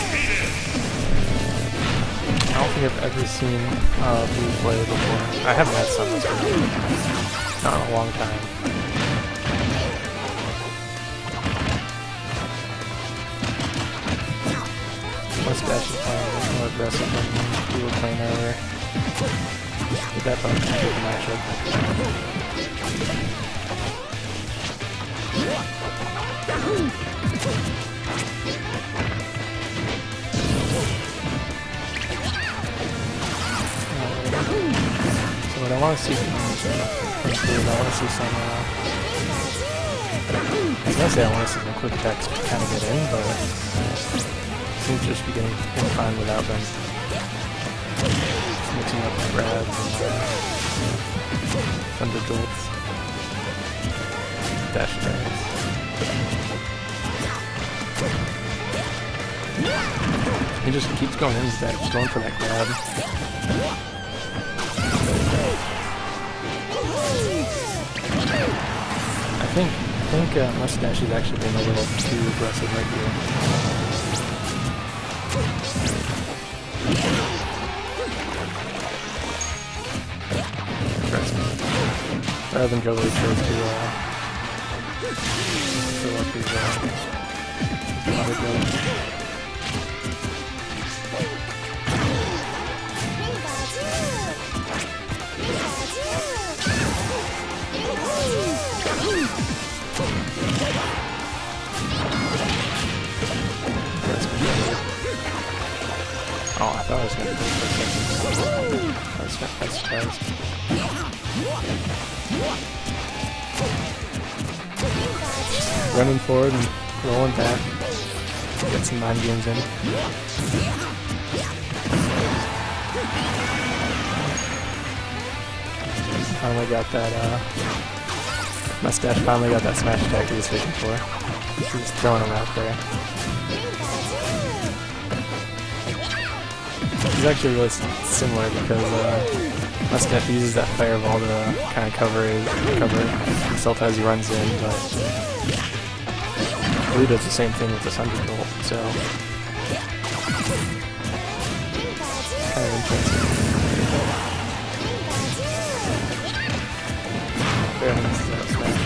I don't think I've ever seen Blue play before. I haven't had Sunless for not in a long time. Mustache is playing a bit more aggressive than we were playing earlier. But that probably should be the matchup. So what I want to see from Blue, I want to see some, I was gonna say I want to see some quick attacks to kind of get in, but it seems to just be getting fine without them. Just mixing up grabs and thunder jolts. Dash attacks. He just keeps going in with that, going for that grab. I think Mustache is actually being a little too aggressive right here. Rather than Juggler, he chose to fill up his water gun. Oh, I thought I was going to do it for a second. I was surprised. Running forward and rolling back. Get some mind games in. Finally got that, Mustache finally got that smash attack he was fishing for. He was throwing him out there. It's actually really similar because Mustache uses that fireball to kind of cover himself as he runs in, but Blue does the same thing with the Thunder Jolt, so it's kind of interesting. There he misses that smash.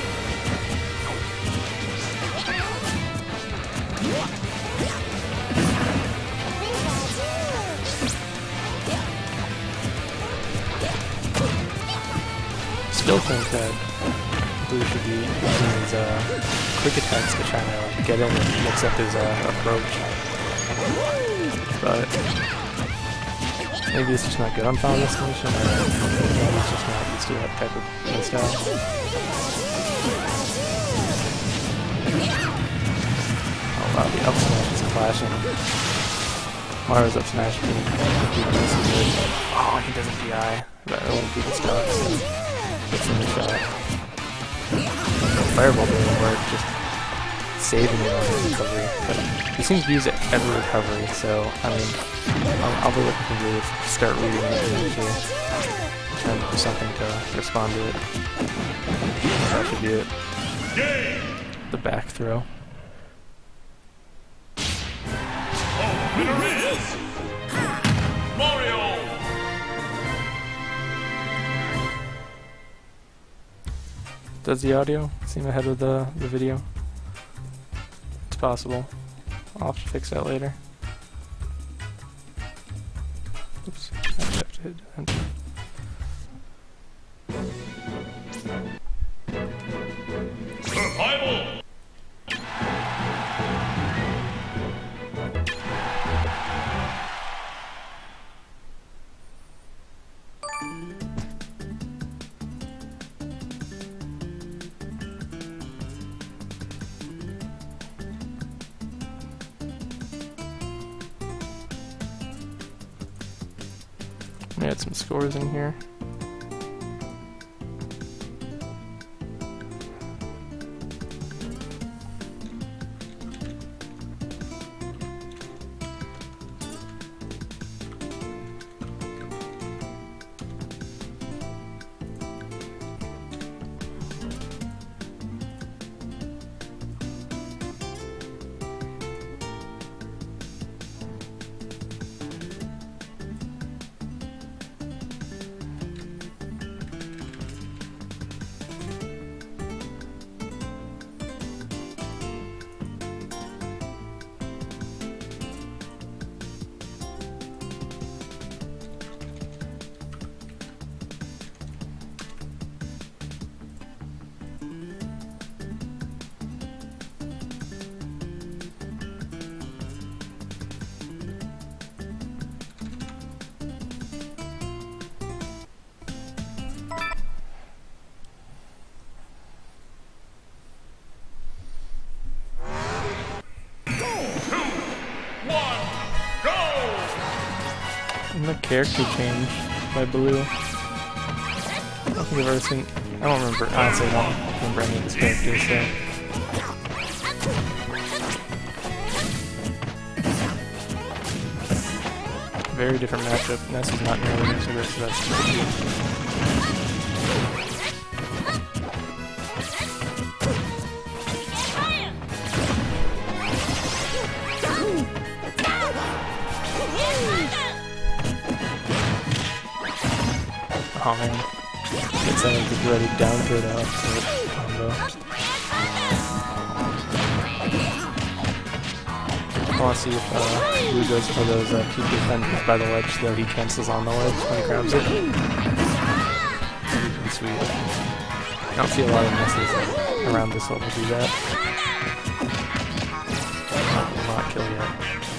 Still think that Blue should be using his quick attacks to try to get in and mix up his approach. But maybe it's just not good on Final Destination, or maybe it's just not used to that type of playstyle. Oh wow, the up smash is clashing. Mario's up smash being good. Oh, he doesn't DI. But I won't be the stocks. Gets in the shot. Fireball doesn't work, just saving it on his recovery. But he seems to use it every recovery, so I mean, I'll be looking for Blue to start reading it and actually trying to do something to respond to it. That should be it. The back throw. Winner is Mario! Does the audio seem ahead of the video? It's possible. I'll have to fix that later. Oops, I have to hit enter. Survival! Let me add some scores in here. character change by Blue. I don't think I've ever seen... I don't remember, honestly I don't remember any of his characters, so... Very different matchup. Ness is not nearly as aggressive, so that's pretty good. Oh man, gets that into dreaded down throw to up combo. I want to see if Blue goes for those peak defenders by the ledge, though he cancels on the ledge when he grabs it. That'd be pretty sweet. I don't see a lot of messes around this level do that. Will not kill yet.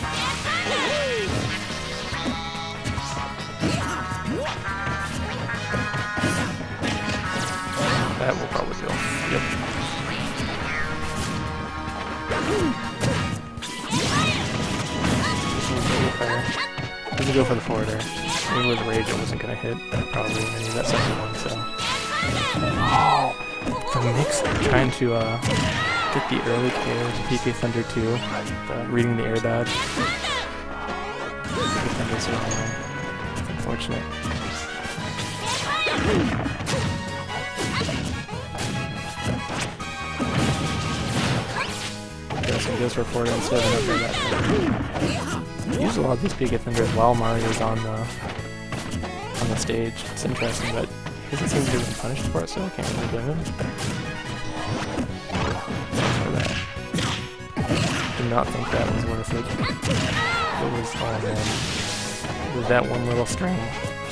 That will probably go. Yep. Doesn't go for the forwarder. Even with Rage it wasn't gonna hit. Probably when I need that second one, so. Oh! The mix trying to get the early KO to PK Thunder 2. Reading the air dodge. PK Thunder's are online. It's unfortunate. Goes for forward instead of over that. Use a lot of these PK Thunders while Mario's on the stage. It's interesting, but he doesn't seem to have been punished for it, so I can't really blame him. For that. Did not think that was worth it. It was, oh man. With that one little string.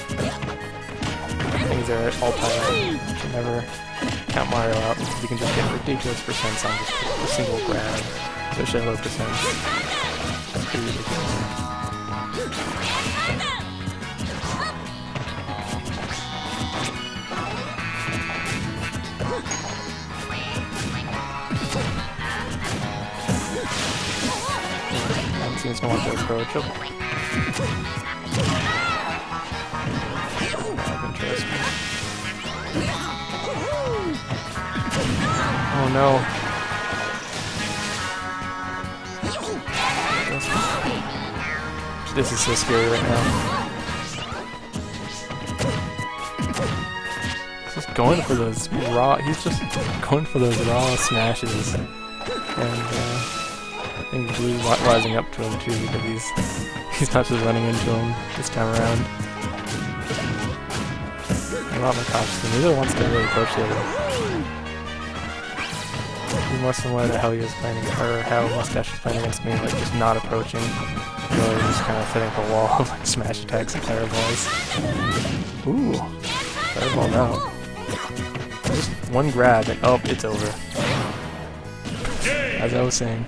Things are all tied up. You can never count Mario out because you can just get ridiculous percents on just a single grab. Especially low percents. That's pretty ridiculous. I haven't seen someone want to approach him. Interesting. Oh no. This is so scary right now. He's just going for those raw. He's just going for those raw smashes, and I think Blue rising up to him too because he's not just running into him this time around. A lot more cautious. Neither wants to really approach the other. He's more similar to how he was playing, or how Mustache was playing against me, like just not approaching. Really just kind of setting up a wall of like smash attacks and fireballs. Ooh, fireball now. Just one grab and oh, it's over. As I was saying.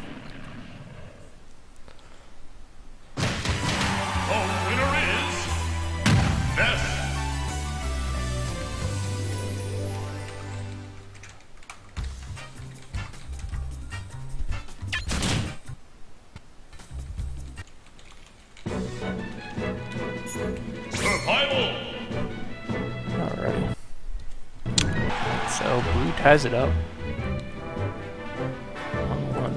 Alrighty. So Blue ties it up. 1-1.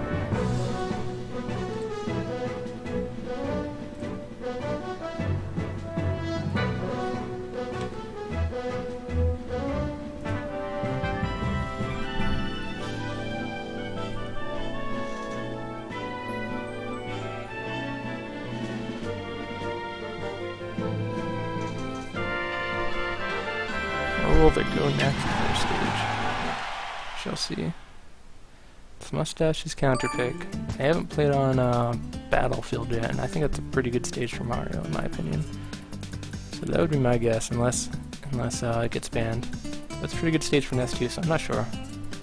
Where will they go next in their stage? Shall see. It's Mustache's counterpick. I haven't played on Battlefield yet, and I think that's a pretty good stage for Mario, in my opinion. So that would be my guess, unless it gets banned. That's a pretty good stage for NES too, so I'm not sure.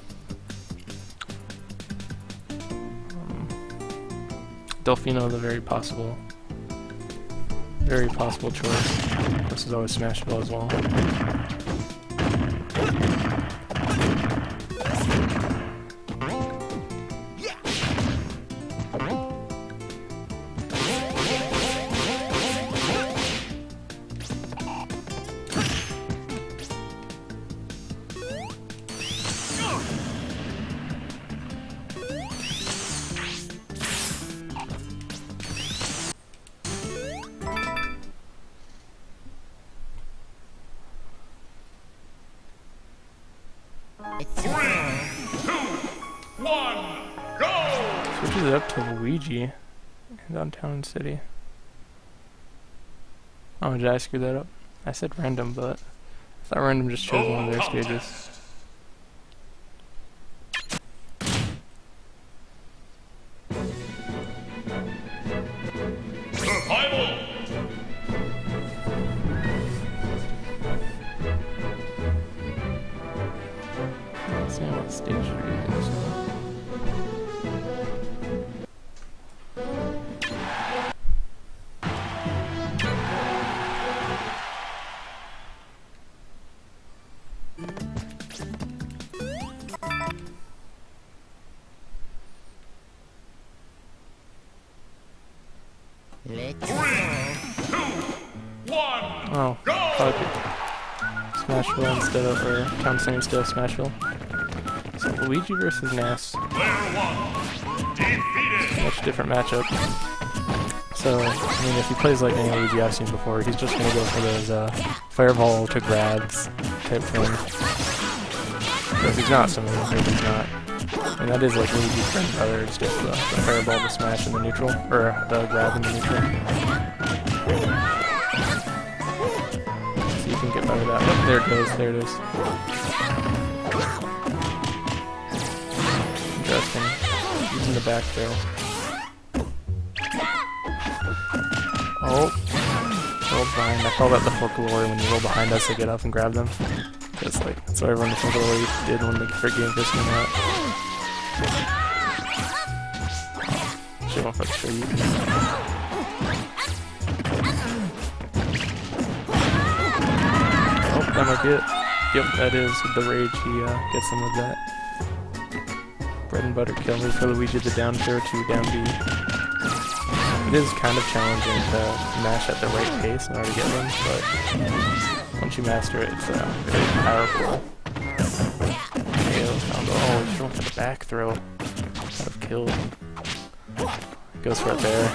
Delfino, the very possible choice. Of course, is always Smashville as well. 3, 2, 1, go! Switches it up to Luigi on Town City. Oh, did I screw that up? I said random, but I thought random just chose one of their stages. Survival! Let's see what stage you're using. So. Let's 3, 2, 1, Oh, go! probably Smashville instead of, or Town Center instead of Smashville. So Luigi versus Nass. Player 1 defeated! Much different matchup. So, I mean, if he plays like any Luigi I've seen before, he's just gonna go for those fireball to grabs type thing. Because he's not so many, he's not. And that is like Luigi's friend brother, it's just the fireball to smash in the neutral, or the grab in the neutral. So you can get by with that. Oh, there it goes, there it is. Interesting. Using the back throw. Oh, roll behind. I call that the Fork of Glory when you roll behind us to get up and grab them. That's like, that's what everyone in the Fork of Glory did when the game first came out. Actually, I don't know if I can show you. Oh, that might be it. Yep, that is with the rage. He gets them with that. Bread and butter kill for Luigi, the down throw to down B. It is kind of challenging to mash at the right pace in order to get them, but once you master it, it's very powerful. Oh, he's going for the back throw. That would have killed. Goes for it there.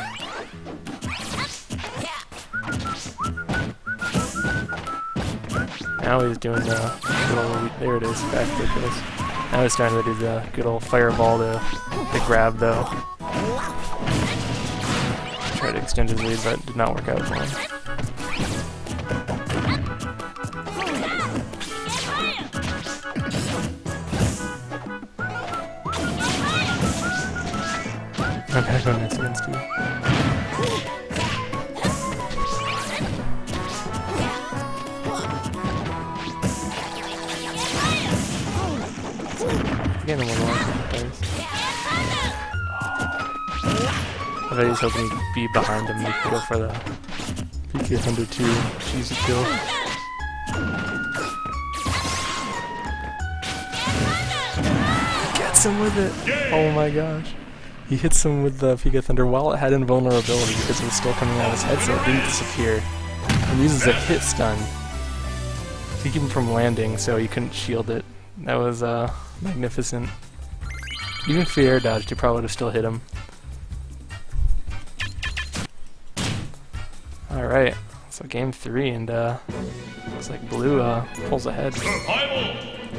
Now he's doing the good old, there it is, back throw kills. Now he's trying to do the good old fireball to grab though. Tried to extend his lead, but did not work out for him. I'm gonna go next against you. Again, I'm gonna players. I bet he's hoping he'd be behind him. He could go for the PK Thunder 2 cheesy kill. Gets him with it! Oh my gosh. He hits him with the PK Thunder while it had invulnerability because it was still coming out of his head, so it didn't disappear. He uses a hit stun to keep him from landing, so he couldn't shield it. That was magnificent. Even if he air dodged, he probably would have still hit him. Alright, so game 3, and looks like Blue pulls ahead. Survival!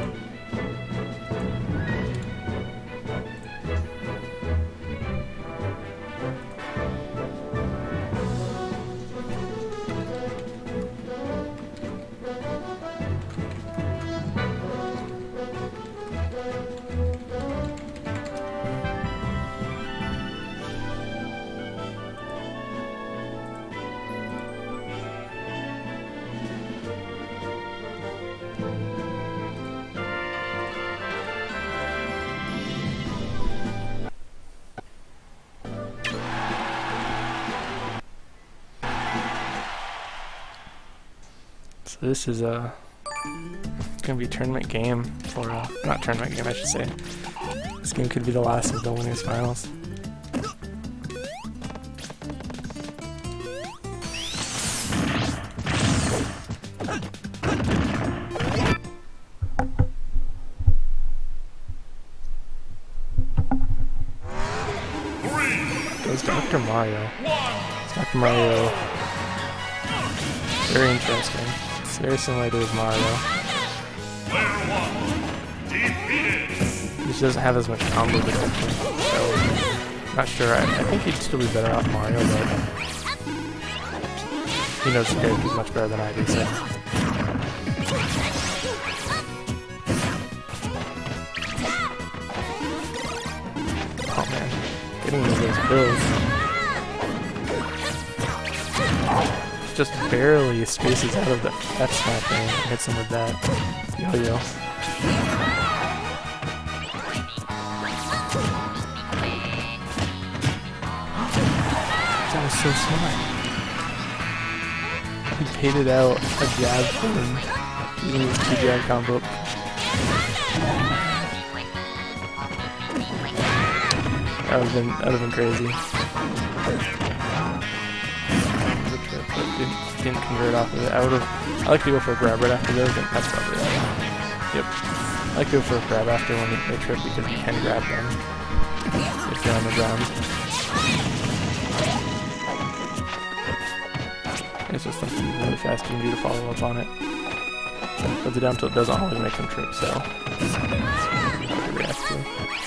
So this is gonna be a tournament game for not tournament game, I should say. This game could be the last of the winners finals. Goes Dr. Mario. It's Dr. Mario. Very interesting. It's very similar to his Mario. Player 1 defeated. He just doesn't have as much combo potential, so not sure. I think he'd still be better off Mario, but he knows the characters much better than I do, so. Oh man, getting into those bills. Just barely spaces out of the F smack thing and hits him with that yo-yo. That was so smart. He baited out a jab for him using his 2-jab combo. That would have been crazy. Didn't convert off of it. I like to go for a grab right after those, and that's probably it. Yep. I like to go for a grab after when they trip because you can grab them if they're on the ground. It's just something really fast you can do to follow up on it. Puts it down until it doesn't always make them trip, so that's how to react to.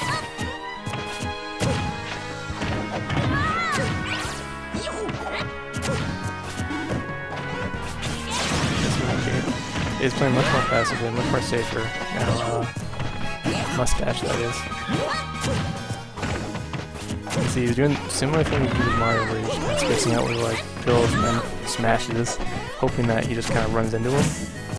He's playing much more passively, much more safer. Now, mustache, that is. You see, he's doing similar thing he did with Mario, where he's just spacing out with like pills and then smashes, hoping that he just kind of runs into him.